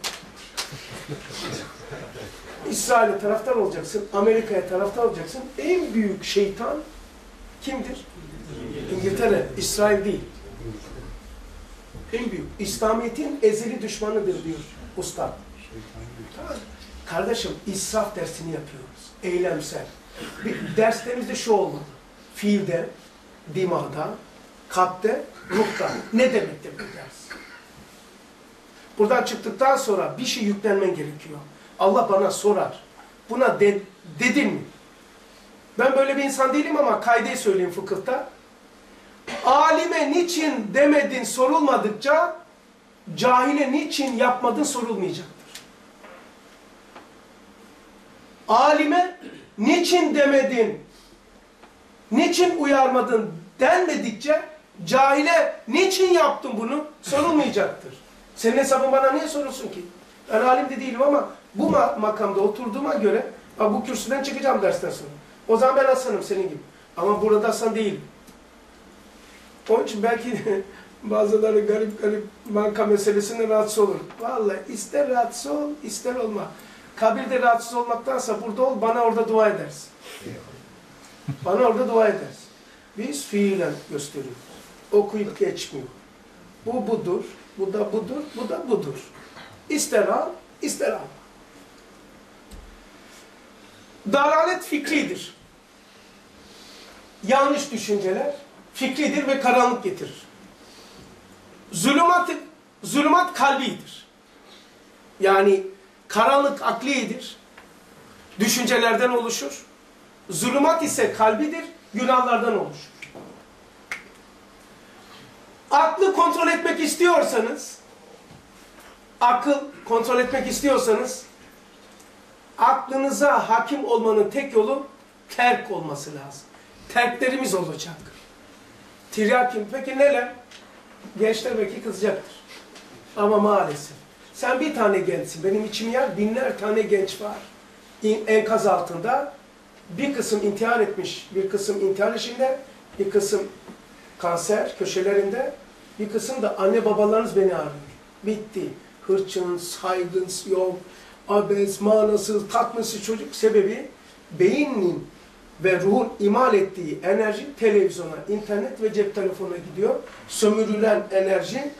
İsrail'e taraftar olacaksın. Amerika'ya taraftar olacaksın. En büyük şeytan kimdir? İngiltere, İsrail değil. En büyük. İslamiyet'in ezeli düşmanıdır diyor usta. Tamam. Kardeşim, israf dersini yapıyoruz. Eylemsel. Bir derslerimizde şu olmalı. Fiilde, dimağda, kalpte, ruhta. Ne demektir bu ders? Buradan çıktıktan sonra bir şey yüklenmen gerekiyor. Allah bana sorar. Buna de, dedin mi? Ben böyle bir insan değilim ama kaideyi söyleyeyim fıkıhta. Alime niçin demedin sorulmadıkça, cahile niçin yapmadın sorulmayacaktır. Alime niçin demedin, niçin uyarmadın denmedikçe, cahile niçin yaptın bunu sorulmayacaktır. Senin hesabın bana niye sorulsun ki? Ben alim de değilim ama bu makamda oturduğuma göre bu kürsüden çıkacağım dersten sonra. O zaman ben Hasan'ım senin gibi. Ama burada Hasan değilim. Onun için belki bazıları garip garip banka meselesine rahatsız olur. Vallahi ister rahatsız ol, ister olma. kabirde rahatsız olmaktansa burada ol, bana orada dua edersin. Bana orada dua edersin. Biz fiilen gösteriyoruz. Okuyup geçmiyor. Bu budur, bu da budur, bu da budur. İster al, ister al. Dalalet fikridir. Yanlış düşünceler fikridir ve karanlık getirir. Zulümat, zulümat kalbidir. Yani karanlık aklidir. Düşüncelerden oluşur. Zulümat ise kalbidir, günahlardan oluşur. Aklı kontrol etmek istiyorsanız, akıl kontrol etmek istiyorsanız, aklınıza hakim olmanın tek yolu terk olması lazım. Terklerimiz olacak. Tiryakim. Peki neler? Gençler belki kızacaktır. Ama maalesef. Sen bir tane gençsin. Benim içim yer binler tane genç var. Enkaz altında. Bir kısım intihar etmiş. Bir kısım intihar işinde. Bir kısım kanser köşelerinde. Bir kısım da anne babalarınız beni arıyor. Bitti. Hırçın, saygın, yok, abes, manasız, tatlısı çocuk sebebi beynin ve ruhun imal ettiği enerji televizyona, internet ve cep telefonuna gidiyor. Sömürülen enerji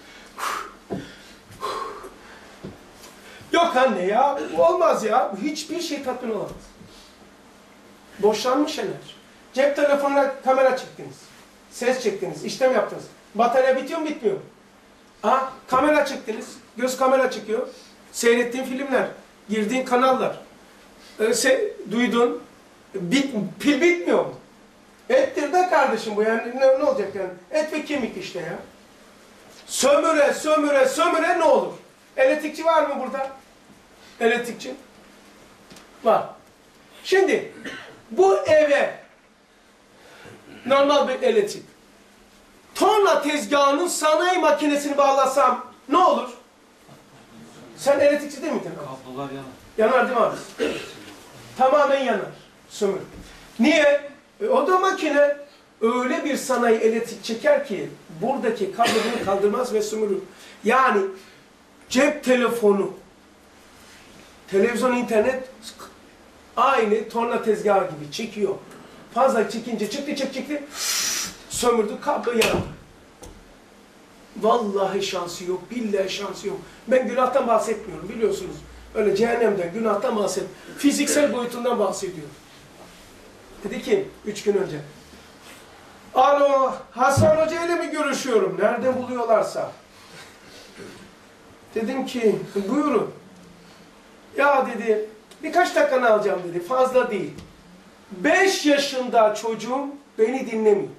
yok anne ya, olmaz ya. Hiçbir şey tatmin olamaz. Boşanmış enerji. Cep telefonuna kamera çektiniz. Ses çektiniz. İşlem yaptınız. Batarya bitiyor mu bitmiyor mu? Ha, kamera çektiniz. Göz kamera çekiyor. Seyrettiğin filmler. Girdiğin kanallar. Ee, se duydun. Bit, pil bitmiyor mu? Ettir de kardeşim bu yani ne, ne olacak yani? Et ve kemik işte ya. Sömüre, sömüre, sömüre ne olur? Elektrikçi var mı burada? Elektrikçi. Var. Şimdi bu eve normal bir elektrik. Torna tezgahının sanayi makinesini bağlasam ne olur? Sen elektrikçi değil miydin? Kablolar yanar. Yanar değil mi abi? Tamamen yanar. Sömür. Niye? E, o da makine öyle bir sanayi elektrik çeker ki buradaki kabloları kaldırmaz ve sömürür. Yani cep telefonu, televizyon, internet aynı torna tezgahı gibi çekiyor. Fazla çekince çıktı çıktı çıktı sömürdü, kablo yaradı. Vallahi şansı yok, billahi şansı yok. Ben günahtan bahsetmiyorum biliyorsunuz. Öyle cehennemden, günahtan bahsetmiyorum. Fiziksel boyutundan bahsediyorum. Dedi ki üç gün önce. Alo, Hasan Hoca ile mi görüşüyorum? Nerede buluyorlarsa. Dedim ki buyurun. Ya dedi birkaç dakikanı alacağım dedi. Fazla değil. Beş yaşında çocuğum beni dinlemiyor.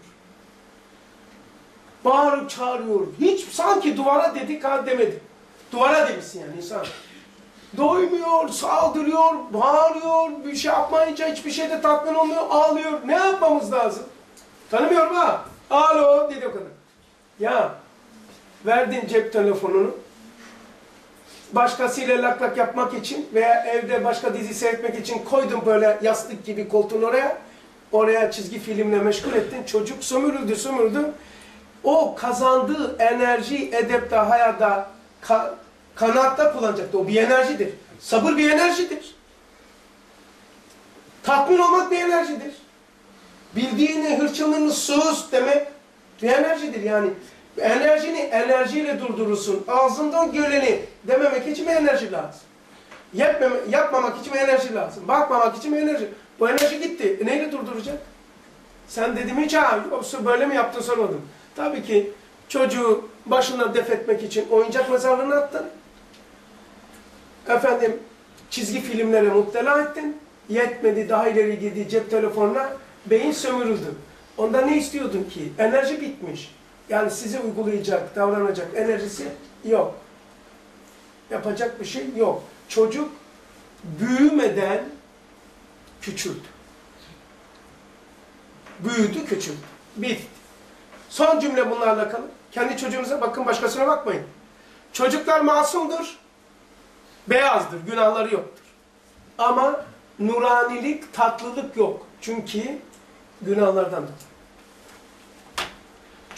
Bağırıp çağırıyor. Hiç sanki duvara dedik ha demedi. Duvara demişsin yani insan. Doymuyor, saldırıyor, bağırıyor, bir şey yapmayınca hiçbir şeyde tatmin olmuyor, ağlıyor. Ne yapmamız lazım? Tanımıyorum ha. Alo dedi o kadar. Ya verdin cep telefonunu. Başkasıyla lak lak yapmak için veya evde başka dizi seyretmek için koydun böyle yastık gibi koltuğun oraya. Oraya çizgi filmle meşgul ettin. Çocuk sömürüldü, sömürdü. O kazandığı enerji edepte, hayatta, ka kanaatta kullanacaktı. O bir enerjidir. Sabır bir enerjidir. Tatmin olmak bir enerjidir. Bildiğini, hırçınlığını sus demek bir enerjidir. Yani enerjini enerjiyle durdurursun. Ağzından geleni dememek için bir enerji lazım. Yapmama, yapmamak için bir enerji lazım. Bakmamak için bir enerji. Bu enerji gitti. E neyle durduracak? Sen dedim hiç ha, böyle mi yaptın sormadım. Tabii ki çocuğu başından def etmek için oyuncak mezarlığına attın. Efendim çizgi filmlere muttela ettin. Yetmedi, daha ileri girdi cep telefonuna. Beyin sömürüldü. Onda ne istiyordun ki? Enerji bitmiş. Yani sizi uygulayacak, davranacak enerjisi yok. Yapacak bir şey yok. Çocuk büyümeden küçüldü. Büyüdü, küçüldü. Bitti. Son cümle bunlarla alakalı. Kendi çocuğunuza bakın, başkasına bakmayın. Çocuklar masumdur. Beyazdır, günahları yoktur. Ama nuranilik, tatlılık yok. Çünkü günahlardan dolayı.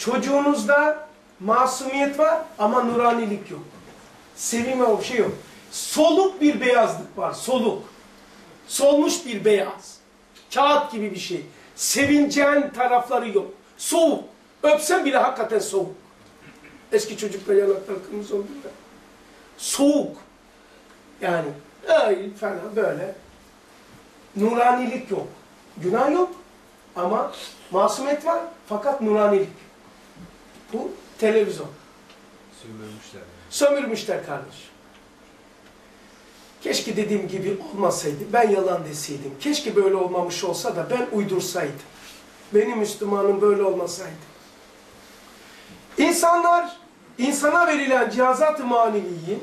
Çocuğunuzda masumiyet var ama nuranilik yok. Sevim o şey yok. soluk bir beyazlık var, soluk. Solmuş bir beyaz. Kağıt gibi bir şey. Sevincen tarafları yok. Soğuk. Öpsen bile hakikaten soğuk. Eski çocuklar yanakları kırmızı oldu da. Soğuk. Yani ay falan böyle. Nuranilik yok. Günah yok ama masumiyet var fakat nuranilik. Bu televizyon. Sömürmüşler. Yani. Sömürmüşler kardeş. Keşke dediğim gibi olmasaydı, ben yalan deseydim. Keşke böyle olmamış olsa da ben uydursaydım. Benim Müslümanım böyle olmasaydı. İnsanlar, insana verilen cihazat-ı maneviyi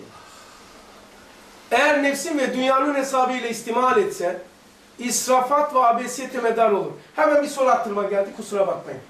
eğer nefsin ve dünyanın hesabıyla istimal etse, israfat ve abesiyete medar olur. Hemen bir soru attırma geldi, kusura bakmayın.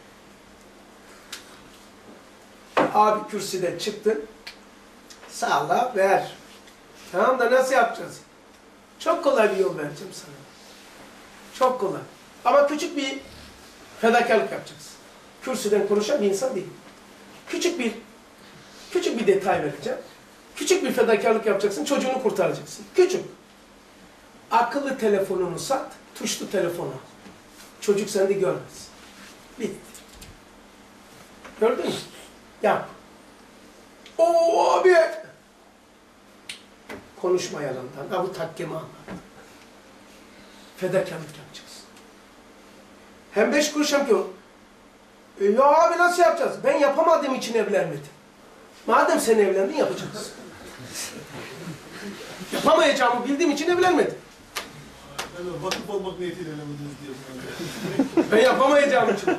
Abi kürsüde çıktın, sağla ver. Tamam da nasıl yapacağız? Çok kolay bir yol vereceğim sana. Çok kolay. Ama küçük bir fedakarlık yapacaksın. Kürsüden konuşan bir insan değil. Küçük bir, küçük bir detay vereceğim. Küçük bir fedakarlık yapacaksın, çocuğunu kurtaracaksın. Küçük. Akıllı telefonunu sat, tuşlu telefonu al. Çocuk sende görmez. Bitti. Gördün mü? Yap. Oo abi! Konuşma yalandan. Ha bu takkemi anlat. Fedakarlık yapacaksın. Hem beş kuruş hem ki o. E ya abi nasıl yapacağız? Ben yapamadığım için evlenmedim. Madem sen evlendin yapacaksın. Yapamayacağımı bildiğim için evlenmedim. Evet, vakıf olmak niyetiyle evlendiniz diyorsun. Ben yapamayacağım için.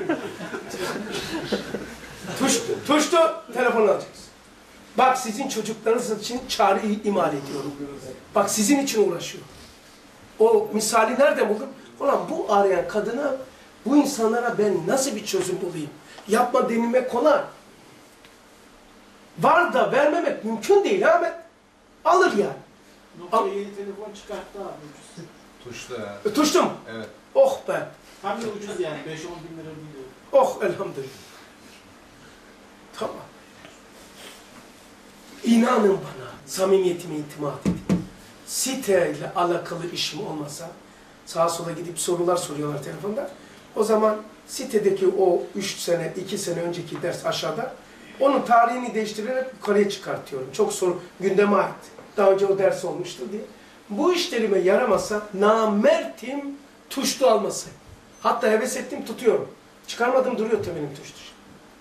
Tuş, tuştu telefonu alacaksın. Bak sizin çocuklarınız için çare imal ediyorum. Bak sizin için uğraşıyorum. O misali nereden buldum? Ulan bu arayan kadına, bu insanlara ben nasıl bir çözüm bulayım? Yapma denilmek kolay. Var da vermemek mümkün değil Ahmet. Alır yani. Nokia yeni telefon çıkarttı abi ucuz. Tuşlu ya. E, tuştum. Evet. Oh be. Hem de ucuz yani beş on bin lira değil. Oh elhamdülillah. Tamam. İnanın bana, samimiyetime itimat edin. Siteyle alakalı işim olmasa, sağa sola gidip sorular soruyorlar telefonda. O zaman sitedeki o üç sene, iki sene önceki ders aşağıda, onun tarihini değiştirerek yukarıya çıkartıyorum. Çok soru, gündeme ait. Daha önce o ders olmuştu diye. Bu işlerime yaramasa, namertim tuşlu alması. Hatta heves ettim, tutuyorum. Çıkarmadım duruyor tabii benim tuş tuş.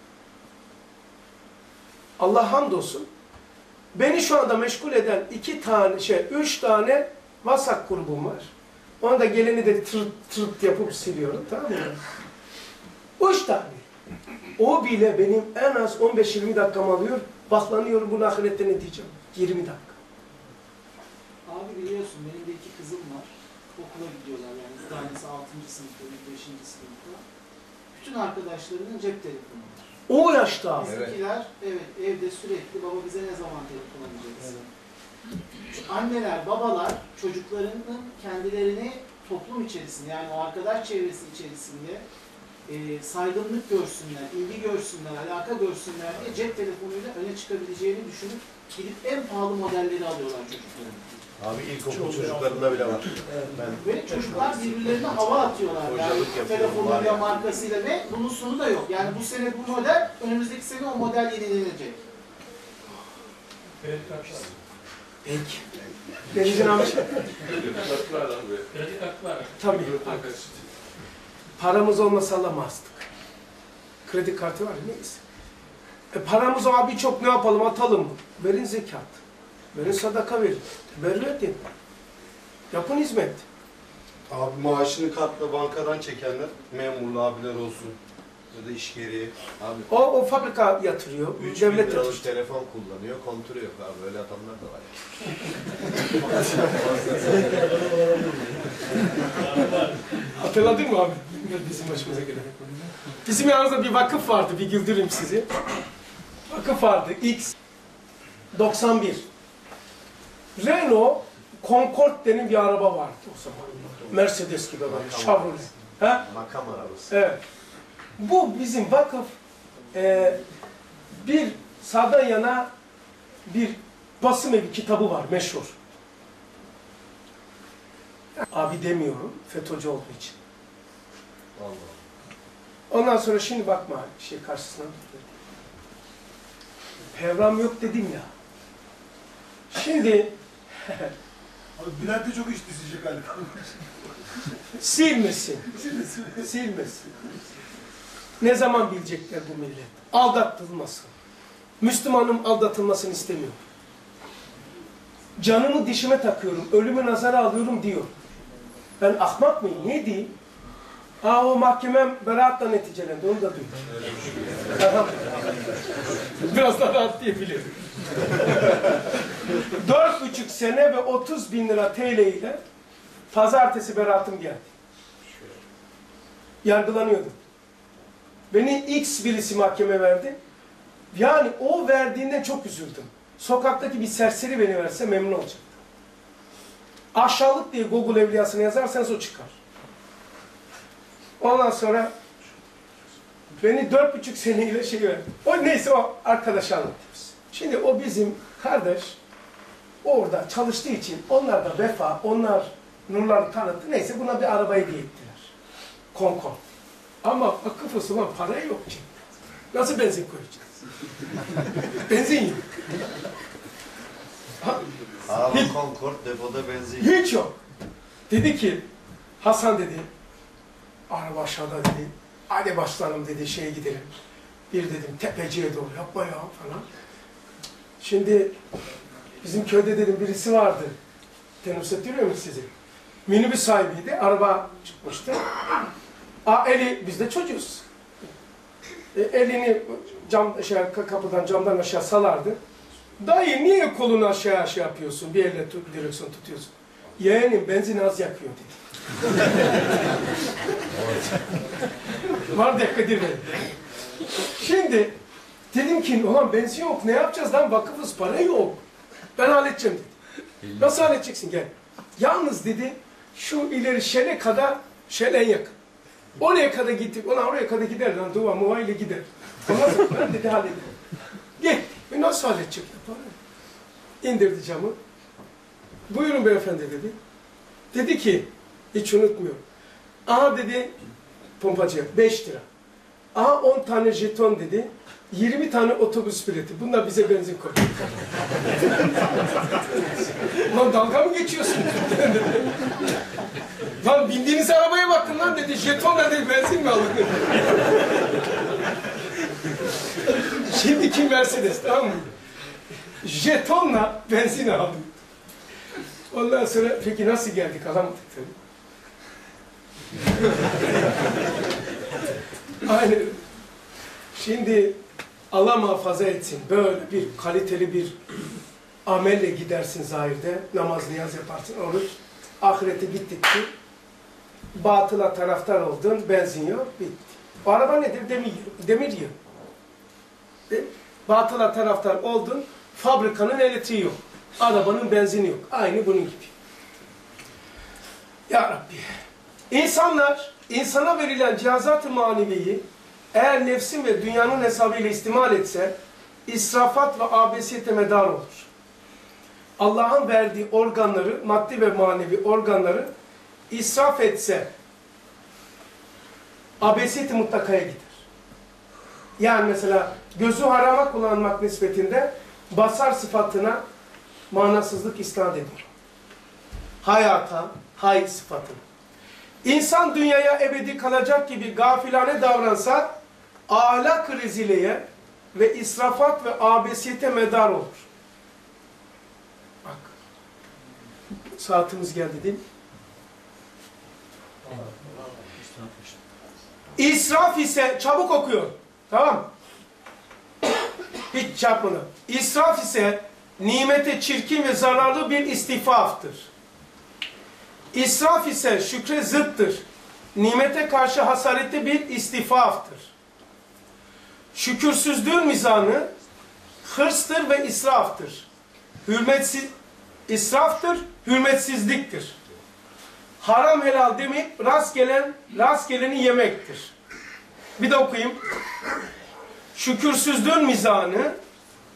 Allah hamdolsun. Beni şu anda meşgul eden iki tane, şey, üç tane WhatsApp grubum var. Onu da geleni de tırt tırt yapıp siliyorum, tamam mı? Üç tane. O bile benim en az on beş yirmi dakikamı alıyor. Baklanıyorum, bunu ahirette ne diyeceğim? yirmi dakika. Abi biliyorsun benim de iki kızım var. Okula gidiyorlar yani. Bir tanesi altıncı sınıfta, bir beşinci sınıfta. Bütün arkadaşlarının cep telefonu var. O yaşta. Bizimkiler evet evde sürekli baba bize ne zaman telefon alacaksın? Evet. Anneler, babalar çocuklarının kendilerini toplum içerisinde yani o arkadaş çevresi içerisinde e, saygınlık görsünler, ilgi görsünler, alaka görsünler diye cep telefonuyla öne çıkabileceğini düşünüp gidip en pahalı modelleri alıyorlar çocukların. Abi ilkokul çocuklarında bile var. Ben Ve çocuklar birbirlerine hava atıyorlar. Yani Hocalık yapıyorum var telefonuyla, ya. markasıyla ve bunun sonu da yok. Yani bu sene bu model, önümüzdeki sene o model yenilenecek. Peki. Denizin amca. Kredi kartı var. Tabii. Paramız olmasa alamazdık. Kredi kartı var neyse. E paramız abi çok ne yapalım atalım mı? Verin zekat. Verin sadaka verin. Verin edin. Yapın hizmet. Abi maaşını kartla bankadan çekenler, memurlu abiler olsun ya da iş gereği. abi O, o fabrika yatırıyor. üç bin Devlet liralık yatırıyor. telefon kullanıyor, kontürü yok abi. Öyle adamlar da var. Hatırladın mı abi? Bizim başımıza gelen. Bizim yanımızda bir vakıf vardı. Bir güldüreyim sizi. Vakıf vardı. X doksan bir. Renault Concorde denen bir araba vardı o zaman. Mercedes gibi böyle. Chevrolet. He? Makam arabası. Evet. Bu bizim vakıf e, bir sağdan yana bir basım evi kitabı var meşhur. Abi demiyorum, FETÖ'cü olduğu için. Allah. Ondan sonra şimdi bakma şey karşısına. Pevram yok dedim ya. Şimdi Abi Bülent de çok iş düşecek galiba. silmesin. Silmesin. Ne zaman bilecekler bu millet? Aldatılmasın. Müslümanım aldatılmasını istemiyorum. Canımı dişime takıyorum, ölümü nazara alıyorum diyor. Ben ahmak mıyım? Ne diyeyim? Aa o mahkemem beraatla neticelendi, onu da duydum. Biraz daha rahat diyebilirim. Dört buçuk sene ve otuz bin lira T L ile pazartesi beraatım geldi. Yargılanıyordum. Beni X birisi mahkeme verdi. Yani o verdiğinde çok üzüldüm. Sokaktaki bir serseri beni verse memnun olacaktım. Aşağılık diye Google evliyasını yazarsanız o çıkar. Ondan sonra beni dört buçuk seneyle şey verdi. O neyse o arkadaşa anlatıyoruz. Şimdi o bizim kardeş orada çalıştığı için onlar da vefa, onlar nurları tanıttı. Neyse buna bir araba hediye ettiler. Konkord. Ama akıfısı var, para yok ki. Nasıl benzin koyacağız? Benzin yok. Araba Concord, depoda benzin. Hiç yok. Dedi ki, Hasan dedi, araba aşağıda dedi, hadi başlayalım dedi, şeye gidelim. Bir dedim, tepeciye doğru, yapma ya falan. Şimdi bizim köyde dedim birisi vardı. Teneffüs ettiriyor mu sizi? Minibüs sahibiydi, araba çıkmıştı. Aa, eli, biz de çocuğuz. E, elini cam, şey, kapıdan, camdan aşağı salardı. Dayı niye kolunu aşağı aşağı yapıyorsun? Bir elle tut, direksiyon tutuyorsun. Yeğenim benzin az yakıyor dedi. Var dakika değil mi? Şimdi dedim ki ulan benzin yok, ne yapacağız lan, vakıfız, para yok. Ben halledeceğim dedi. Nasıl halledeceksin, gel. Yalnız dedi, şu ileri şele kadar, şelen yakın. Oraya kadar gittik, ona oraya kadar gider lan, duva muva ile gider. Ondan sonra ben dedi hallederim. Gel, nasıl halledecek yapar? İndirdi camı. Buyurun beyefendi dedi. Dedi ki, hiç unutmuyorum. Aha dedi, pompacıya beş lira. Aha on tane jeton dedi. yirmi tane otobüs bileti. Bunlar bize benzin koy. Lan dalga mı geçiyorsun? Lan bindiğiniz arabaya bakın lan dedi. Jetonla dedi, benzin mi alın dedi. Şimdiki Mercedes, tamam mı? Jetonla benzin aldım. Ondan sonra peki nasıl geldik, alamadık tabii. Aynen. Şimdi Allah muhafaza etsin, böyle bir kaliteli bir amelle gidersin zahirde, namaz niyaz yaparsın, oruç, ahirete gittik ki, batıla taraftar oldun, benzin yok, bitti. O araba nedir? Demir, demir yığ. E, batıla taraftar oldun, fabrikanın elektriği yok, arabanın benzini yok, aynı bunun gibi. Ya Rabbi, insanlar, insana verilen cihazat-ı maneviyi, eğer nefsin ve dünyanın hesabıyla istimal etse, israfat ve abesiyete medar olur. Allah'ın verdiği organları, maddi ve manevi organları israf etse, abesiyeti mutlakaya gider. Yani mesela gözü harama kullanmak nispetinde basar sıfatına manasızlık isnat ediyor. Hayata, hay sıfatına. İnsan dünyaya ebedi kalacak gibi gafilane davransa, ahlak rezileye ve israfat ve abesiyete medar olur. Bak, saatimiz geldi değil mi? İsraf ise, çabuk okuyor, tamam. Hiç çarpmadan. İsraf ise nimete çirkin ve zararlı bir istifaftır. İsraf ise şükre zıttır. Nimete karşı hasaretli bir istifaftır. Şükürsüzlüğün mizanı hırstır ve israftır. Hürmetsiz, israftır, hürmetsizliktir. Haram helal demeyip rast gelen, rast geleni yemektir. Bir de okuyayım. Şükürsüzlüğün mizanı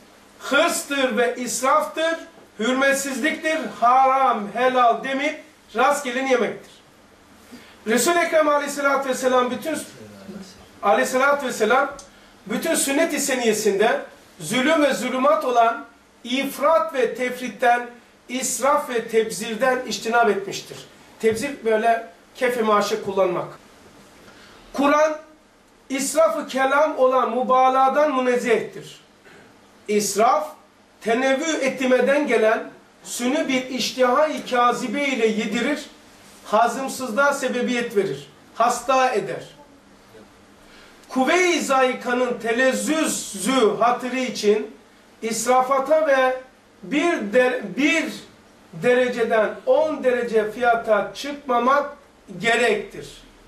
hırstır ve israftır, hürmetsizliktir, haram helal demeyip rastgele yemektir. Resul-i Ekrem aleyhissalatü vesselam bütün aleyhissalatü vesselam bütün sünnet-i seniyesinde zulüm ve zulümat olan ifrat ve tefritten, israf ve tebzirden içtinab etmiştir. Tebzir böyle kefe maaşı kullanmak. Kur'an israf-ı kelam olan mübalağadan münezzehtir. İsraf, tenevvü etmeden gelen sünü bir iştihai kâzibe ile yedirir, hazımsızlığa sebebiyet verir, hasta eder. Kuvve-i zayıkanın telezzüzü hatırı için israfata ve bir, der, bir dereceden on derece fiyata çıkmamak gerektir.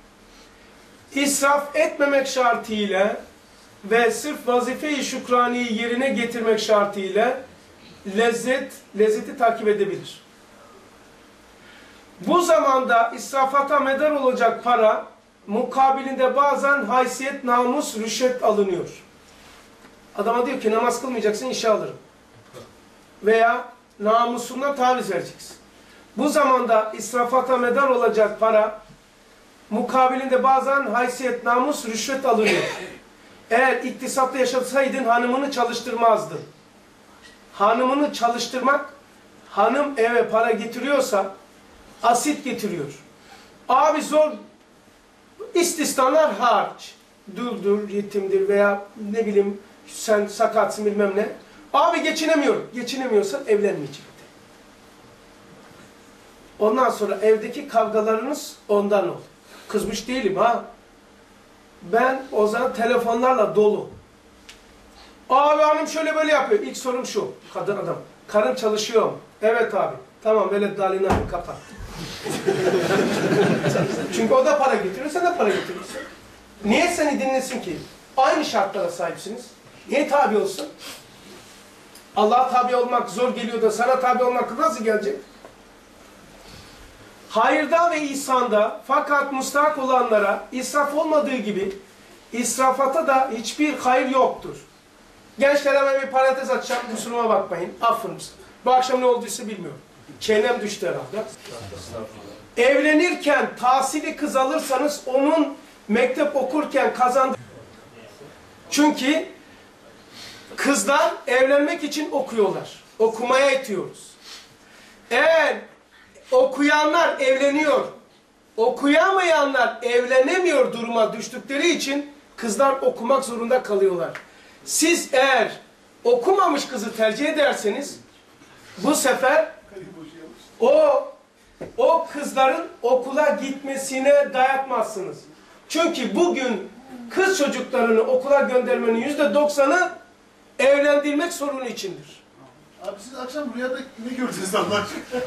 İsraf etmemek şartıyla ve sırf vazife-i şükraniyi yerine getirmek şartıyla lezzet, lezzeti takip edebilir. Bu zamanda israfata medar olacak para mukabilinde bazen haysiyet, namus, rüşvet alınıyor. Adama diyor ki namaz kılmayacaksın, işe alırım. Veya namusundan taviz vereceksin. Bu zamanda israfata medar olacak para mukabilinde bazen haysiyet, namus, rüşvet alınıyor. Eğer iktisatla yaşasaydın hanımını çalıştırmazdın. Hanımını çalıştırmak, hanım eve para getiriyorsa asit getiriyor. Abi zor, istisnalar hariç. Düldür, yetimdir veya ne bileyim sen sakatsın bilmem ne. Abi geçinemiyor. Geçinemiyorsan evlenmeyecekti. Ondan sonra evdeki kavgalarınız ondan oldu. Kızmış değilim ha. Ben o zaman telefonlarla dolu. Abi hanım şöyle böyle yapıyor. İlk sorum şu. Kadın adam. Karın çalışıyor mu? Evet abi. Tamam böyle dalini abi kapat. Çünkü o da para getiriyor, sen de para getiriyorsun. Niye seni dinlesin ki? Aynı şartlara sahipsiniz. Niye tabi olsun? Allah'a tabi olmak zor geliyor da sana tabi olmak nasıl gelecek? Hayırda ve ihsanda fakat müstahak olanlara israf olmadığı gibi israfata da hiçbir hayır yoktur. Gençler hemen bir parantez açacağım, kusuruma bakmayın. Affınız. Bu akşam ne olduysa bilmiyorum. Çenem düştü herhalde. Evlenirken tahsili kız alırsanız onun mektep okurken kazandığı... Çünkü kızlar evlenmek için okuyorlar. Okumaya itiyoruz. Eğer okuyanlar evleniyor, okuyamayanlar evlenemiyor duruma düştükleri için kızlar okumak zorunda kalıyorlar. Siz eğer okumamış kızı tercih ederseniz bu sefer o o kızların okula gitmesine dayatmazsınız. Çünkü bugün kız çocuklarını okula göndermenin yüzde doksanı evlendirmek sorunu içindir. Abi siz akşam rüyada ne gördünüz Allah aşkına?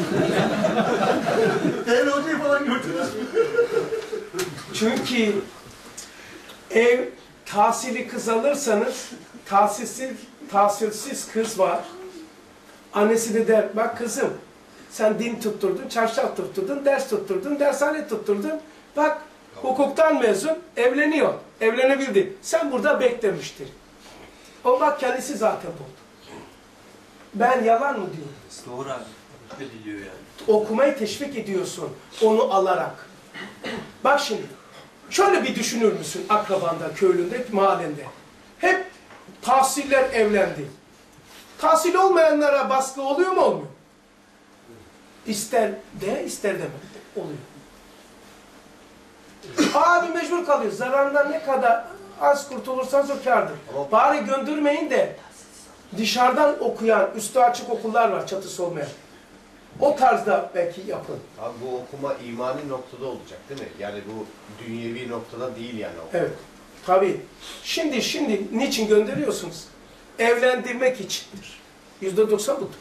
Değerli hocayı falan gördünüz mü? Çünkü ev tahsili kız alırsanız tahsilsiz, tahsilsiz kız var. Annesi de der, bak kızım sen din tutturdun, çarşaf tutturdun, ders tutturdun, dershane tutturdun. Bak hukuktan mezun, evleniyor, evlenebildi. Sen burada beklemiştir. O bak kendisi zaten buldu. Ben yalan mı diyorum? Doğru abi. Ediliyor yani. Okumayı teşvik ediyorsun onu alarak. Bak şimdi, şöyle bir düşünür müsün akrabanda, köylünde, mahallende? Hep tahsiller evlendi. Tahsil olmayanlara baskı oluyor mu olmuyor? İster de ister deme oluyor. Abi mecbur kalıyor. Zararından ne kadar az kurtulursanız o kârdır. Bari göndermeyin de dışarıdan okuyan, üstü açık okullar var, çatısı olmayan. O tarzda belki yapın. Abi bu okuma imani noktada olacak değil mi? Yani bu dünyevi noktada değil yani okuma. Evet. Tabii. Şimdi, şimdi niçin gönderiyorsunuz? Evlendirmek içindir. Yüzde doksan budur.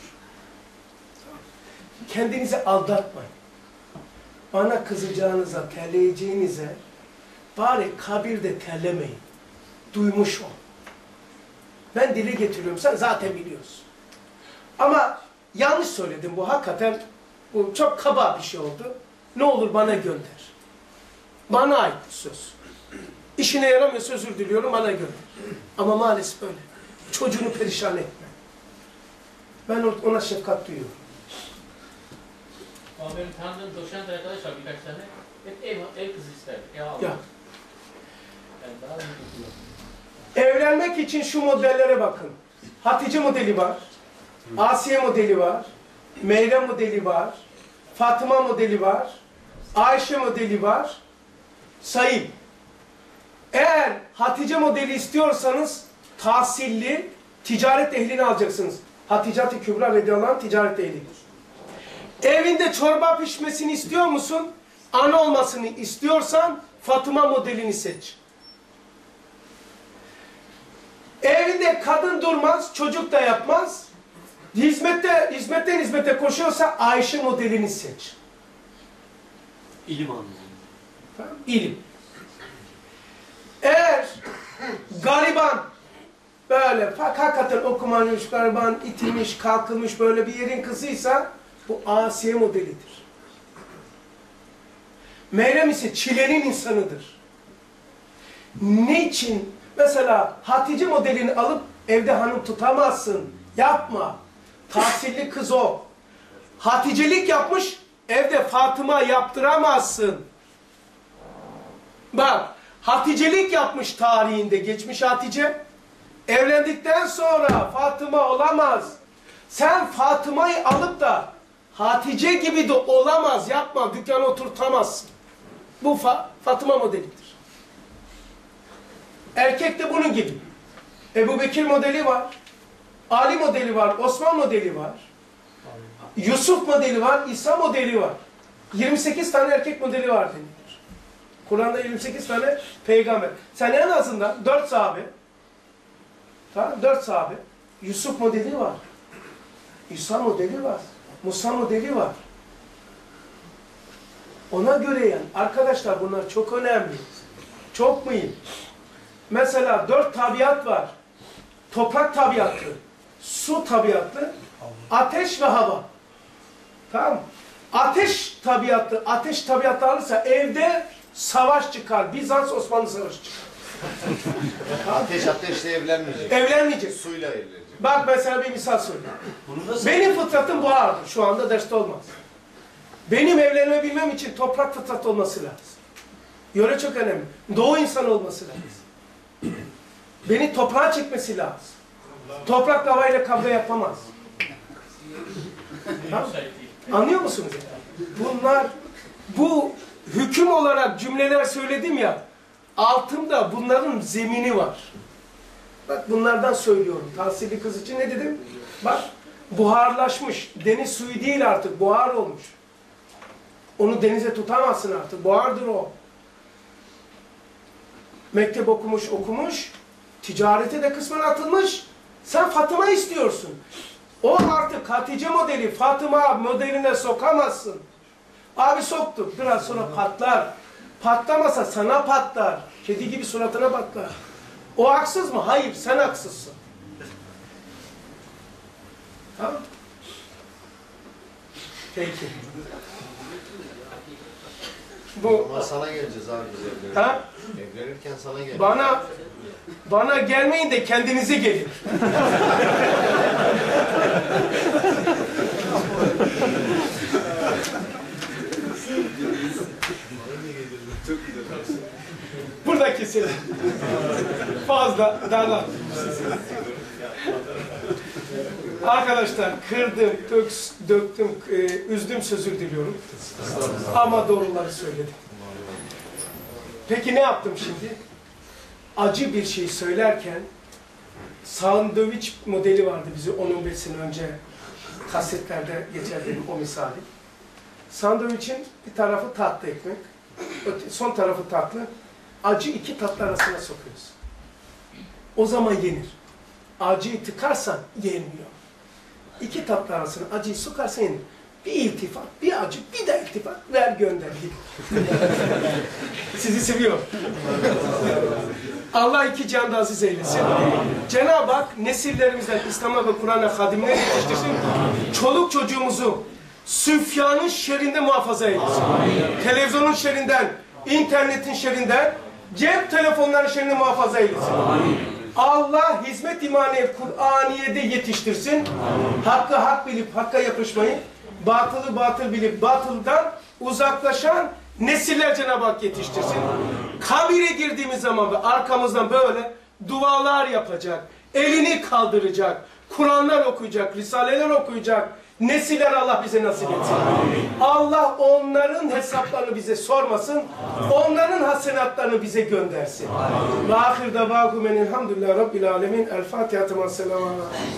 Kendinizi aldatmayın. Bana kızacağınıza, terleyeceğinize bari kabirde terlemeyin. Duymuş ol. Ben dile getiriyorum, sen zaten biliyorsun. Ama yanlış söyledim bu hakikaten. Bu çok kaba bir şey oldu. Ne olur bana gönder. Bana ait bir söz. İşine yaramıyorsa özür diliyorum, bana gönder. Ama maalesef öyle. Çocuğunu perişan etme. Ben ona şefkat duyuyorum. Ama benim tanıdığım doçent arkadaş var birkaç tane. Hep ev, ev kızı ister. Ev alır. Ya. Yani daha mutlu yok. Evlenmek için şu modellere bakın. Hatice modeli var. Asiye modeli var. Meryem modeli var. Fatıma modeli var. Ayşe modeli var. Sayayım. Eğer Hatice modeli istiyorsanız tahsilli, ticaret ehlini alacaksınız. Hatice-i Kübra radıyallahu anh ticaret ehlidir. Evinde çorba pişmesini istiyor musun? Ana olmasını istiyorsan Fatıma modelini seç. Evinde kadın durmaz, çocuk da yapmaz. Hizmette, hizmetten hizmete koşuyorsa Ayşe modelini seç. İlim anlamında. Tamam, İlim. Eğer gariban, böyle hakikaten okumamış, gariban, itilmiş, kalkılmış böyle bir yerin kızıysa bu Asiye modelidir. Meryem ise çilenin insanıdır. Niçin? Mesela Hatice modelini alıp evde hanım tutamazsın. Yapma. Tahsilli kız o. Haticelik yapmış, evde Fatıma yaptıramazsın. Bak, Haticelik yapmış tarihinde, geçmiş Hatice. Evlendikten sonra Fatıma olamaz. Sen Fatıma'yı alıp da Hatice gibi de olamaz, yapma, dükkana oturtamazsın. Bu Fa Fatıma modelidir. Erkek de bunun gibi. Ebu Bekir modeli var. Ali modeli var. Osman modeli var. Yusuf modeli var. İsa modeli var. yirmi sekiz tane erkek modeli var denilir. Kur'an'da yirmi sekiz tane peygamber. Sen en azından dört sahabe. Tamam, dört sahabe. Yusuf modeli var. İsa modeli var. Musa modeli var. Ona göre yani. Arkadaşlar bunlar çok önemli. Çok mühim. Mesela dört tabiat var. Toprak tabiatlı, su tabiatlı, ateş ve hava. Tamam mı? Ateş tabiatlı, ateş tabiatlı alırsa evde savaş çıkar. Bizans Osmanlı savaşı çıkar. Ateş ateşle evlenmeyecek. Evlenmeyecek. Suyla evlenecek. Bak mesela bir misal söyleyeyim. Benim fıtratım buhardır. Şu anda derste olmaz. Benim evlenebilmem için toprak fıtrat olması lazım. Yöre çok önemli. Doğu insanı olması lazım. Beni toprağa çekmesi lazım. Toprak havayla kavga yapamaz. Tamam. Anlıyor musunuz? Bunlar, bu hüküm olarak cümleler söyledim ya, altımda bunların zemini var. Bak bunlardan söylüyorum. Tahsilli kız için ne dedim? Bak buharlaşmış. Deniz suyu değil artık, buhar olmuş. Onu denize tutamazsın artık. Buhardır o. Mektep okumuş, okumuş. Ticarete de kısmen atılmış. Sen Fatıma istiyorsun. O artık Hatice modeli, Fatıma modeline sokamazsın. Abi soktuk. Biraz sonra patlar. Patlamasa sana patlar. Kedi gibi suratına patlar. O haksız mı? Hayır, sen haksızsın. Tamam. Peki. Bu, Ama sana geleceğiz abi biz evlenirken. ha? Evlenirken sana geleceğiz. Bana bana gelmeyin de kendinize gelin. Burada keselim. Fazla darlar. Arkadaşlar kırdım, dök, döktüm, e, üzdüm, sözür diliyorum. Ama doğruları söyledim. Peki ne yaptım şimdi? Acı bir şey söylerken sandviç modeli vardı bizi on on beş sene önce kasetlerde geçerdi o misali. Sandviçin bir tarafı tatlı ekmek, son tarafı tatlı, acı iki tatlı arasına sokuyorsun. O zaman yenir. Acıyı tıkarsan yenmiyor. İki tatlı arasına acıyı sokarsan yenir. Bir iltifat, bir acı, bir de iltifat, ver gönder. Sizi seviyor. Allah iki cihanda aziz eylesin. Cenab-ı Hak nesillerimizden İslam'a ve Kur'an'a hadimler yetiştirsin. Çoluk çocuğumuzu Süfyan'ın şerrinde muhafaza eylesin. Televizyonun şerrinden, internetin şerrinden, cep telefonlarının şerrinden muhafaza eylesin. Allah hizmet imani Kur'aniye'de yetiştirsin. Hakkı hak bilip hakka yapışmayı, batılı batıl bilip batıldan uzaklaşan nesiller Cenab-ı Hak yetiştirsin. Kabire girdiğimiz zaman ve arkamızdan böyle dualar yapacak, elini kaldıracak, Kur'anlar okuyacak, Risaleler okuyacak nesiller Allah bize nasip etsin. Allah onların hesaplarını bize sormasın, onların hasenatlarını bize göndersin. Ve ahir davâhum enelhamdülillahi rabbil alemin. El Fatiha.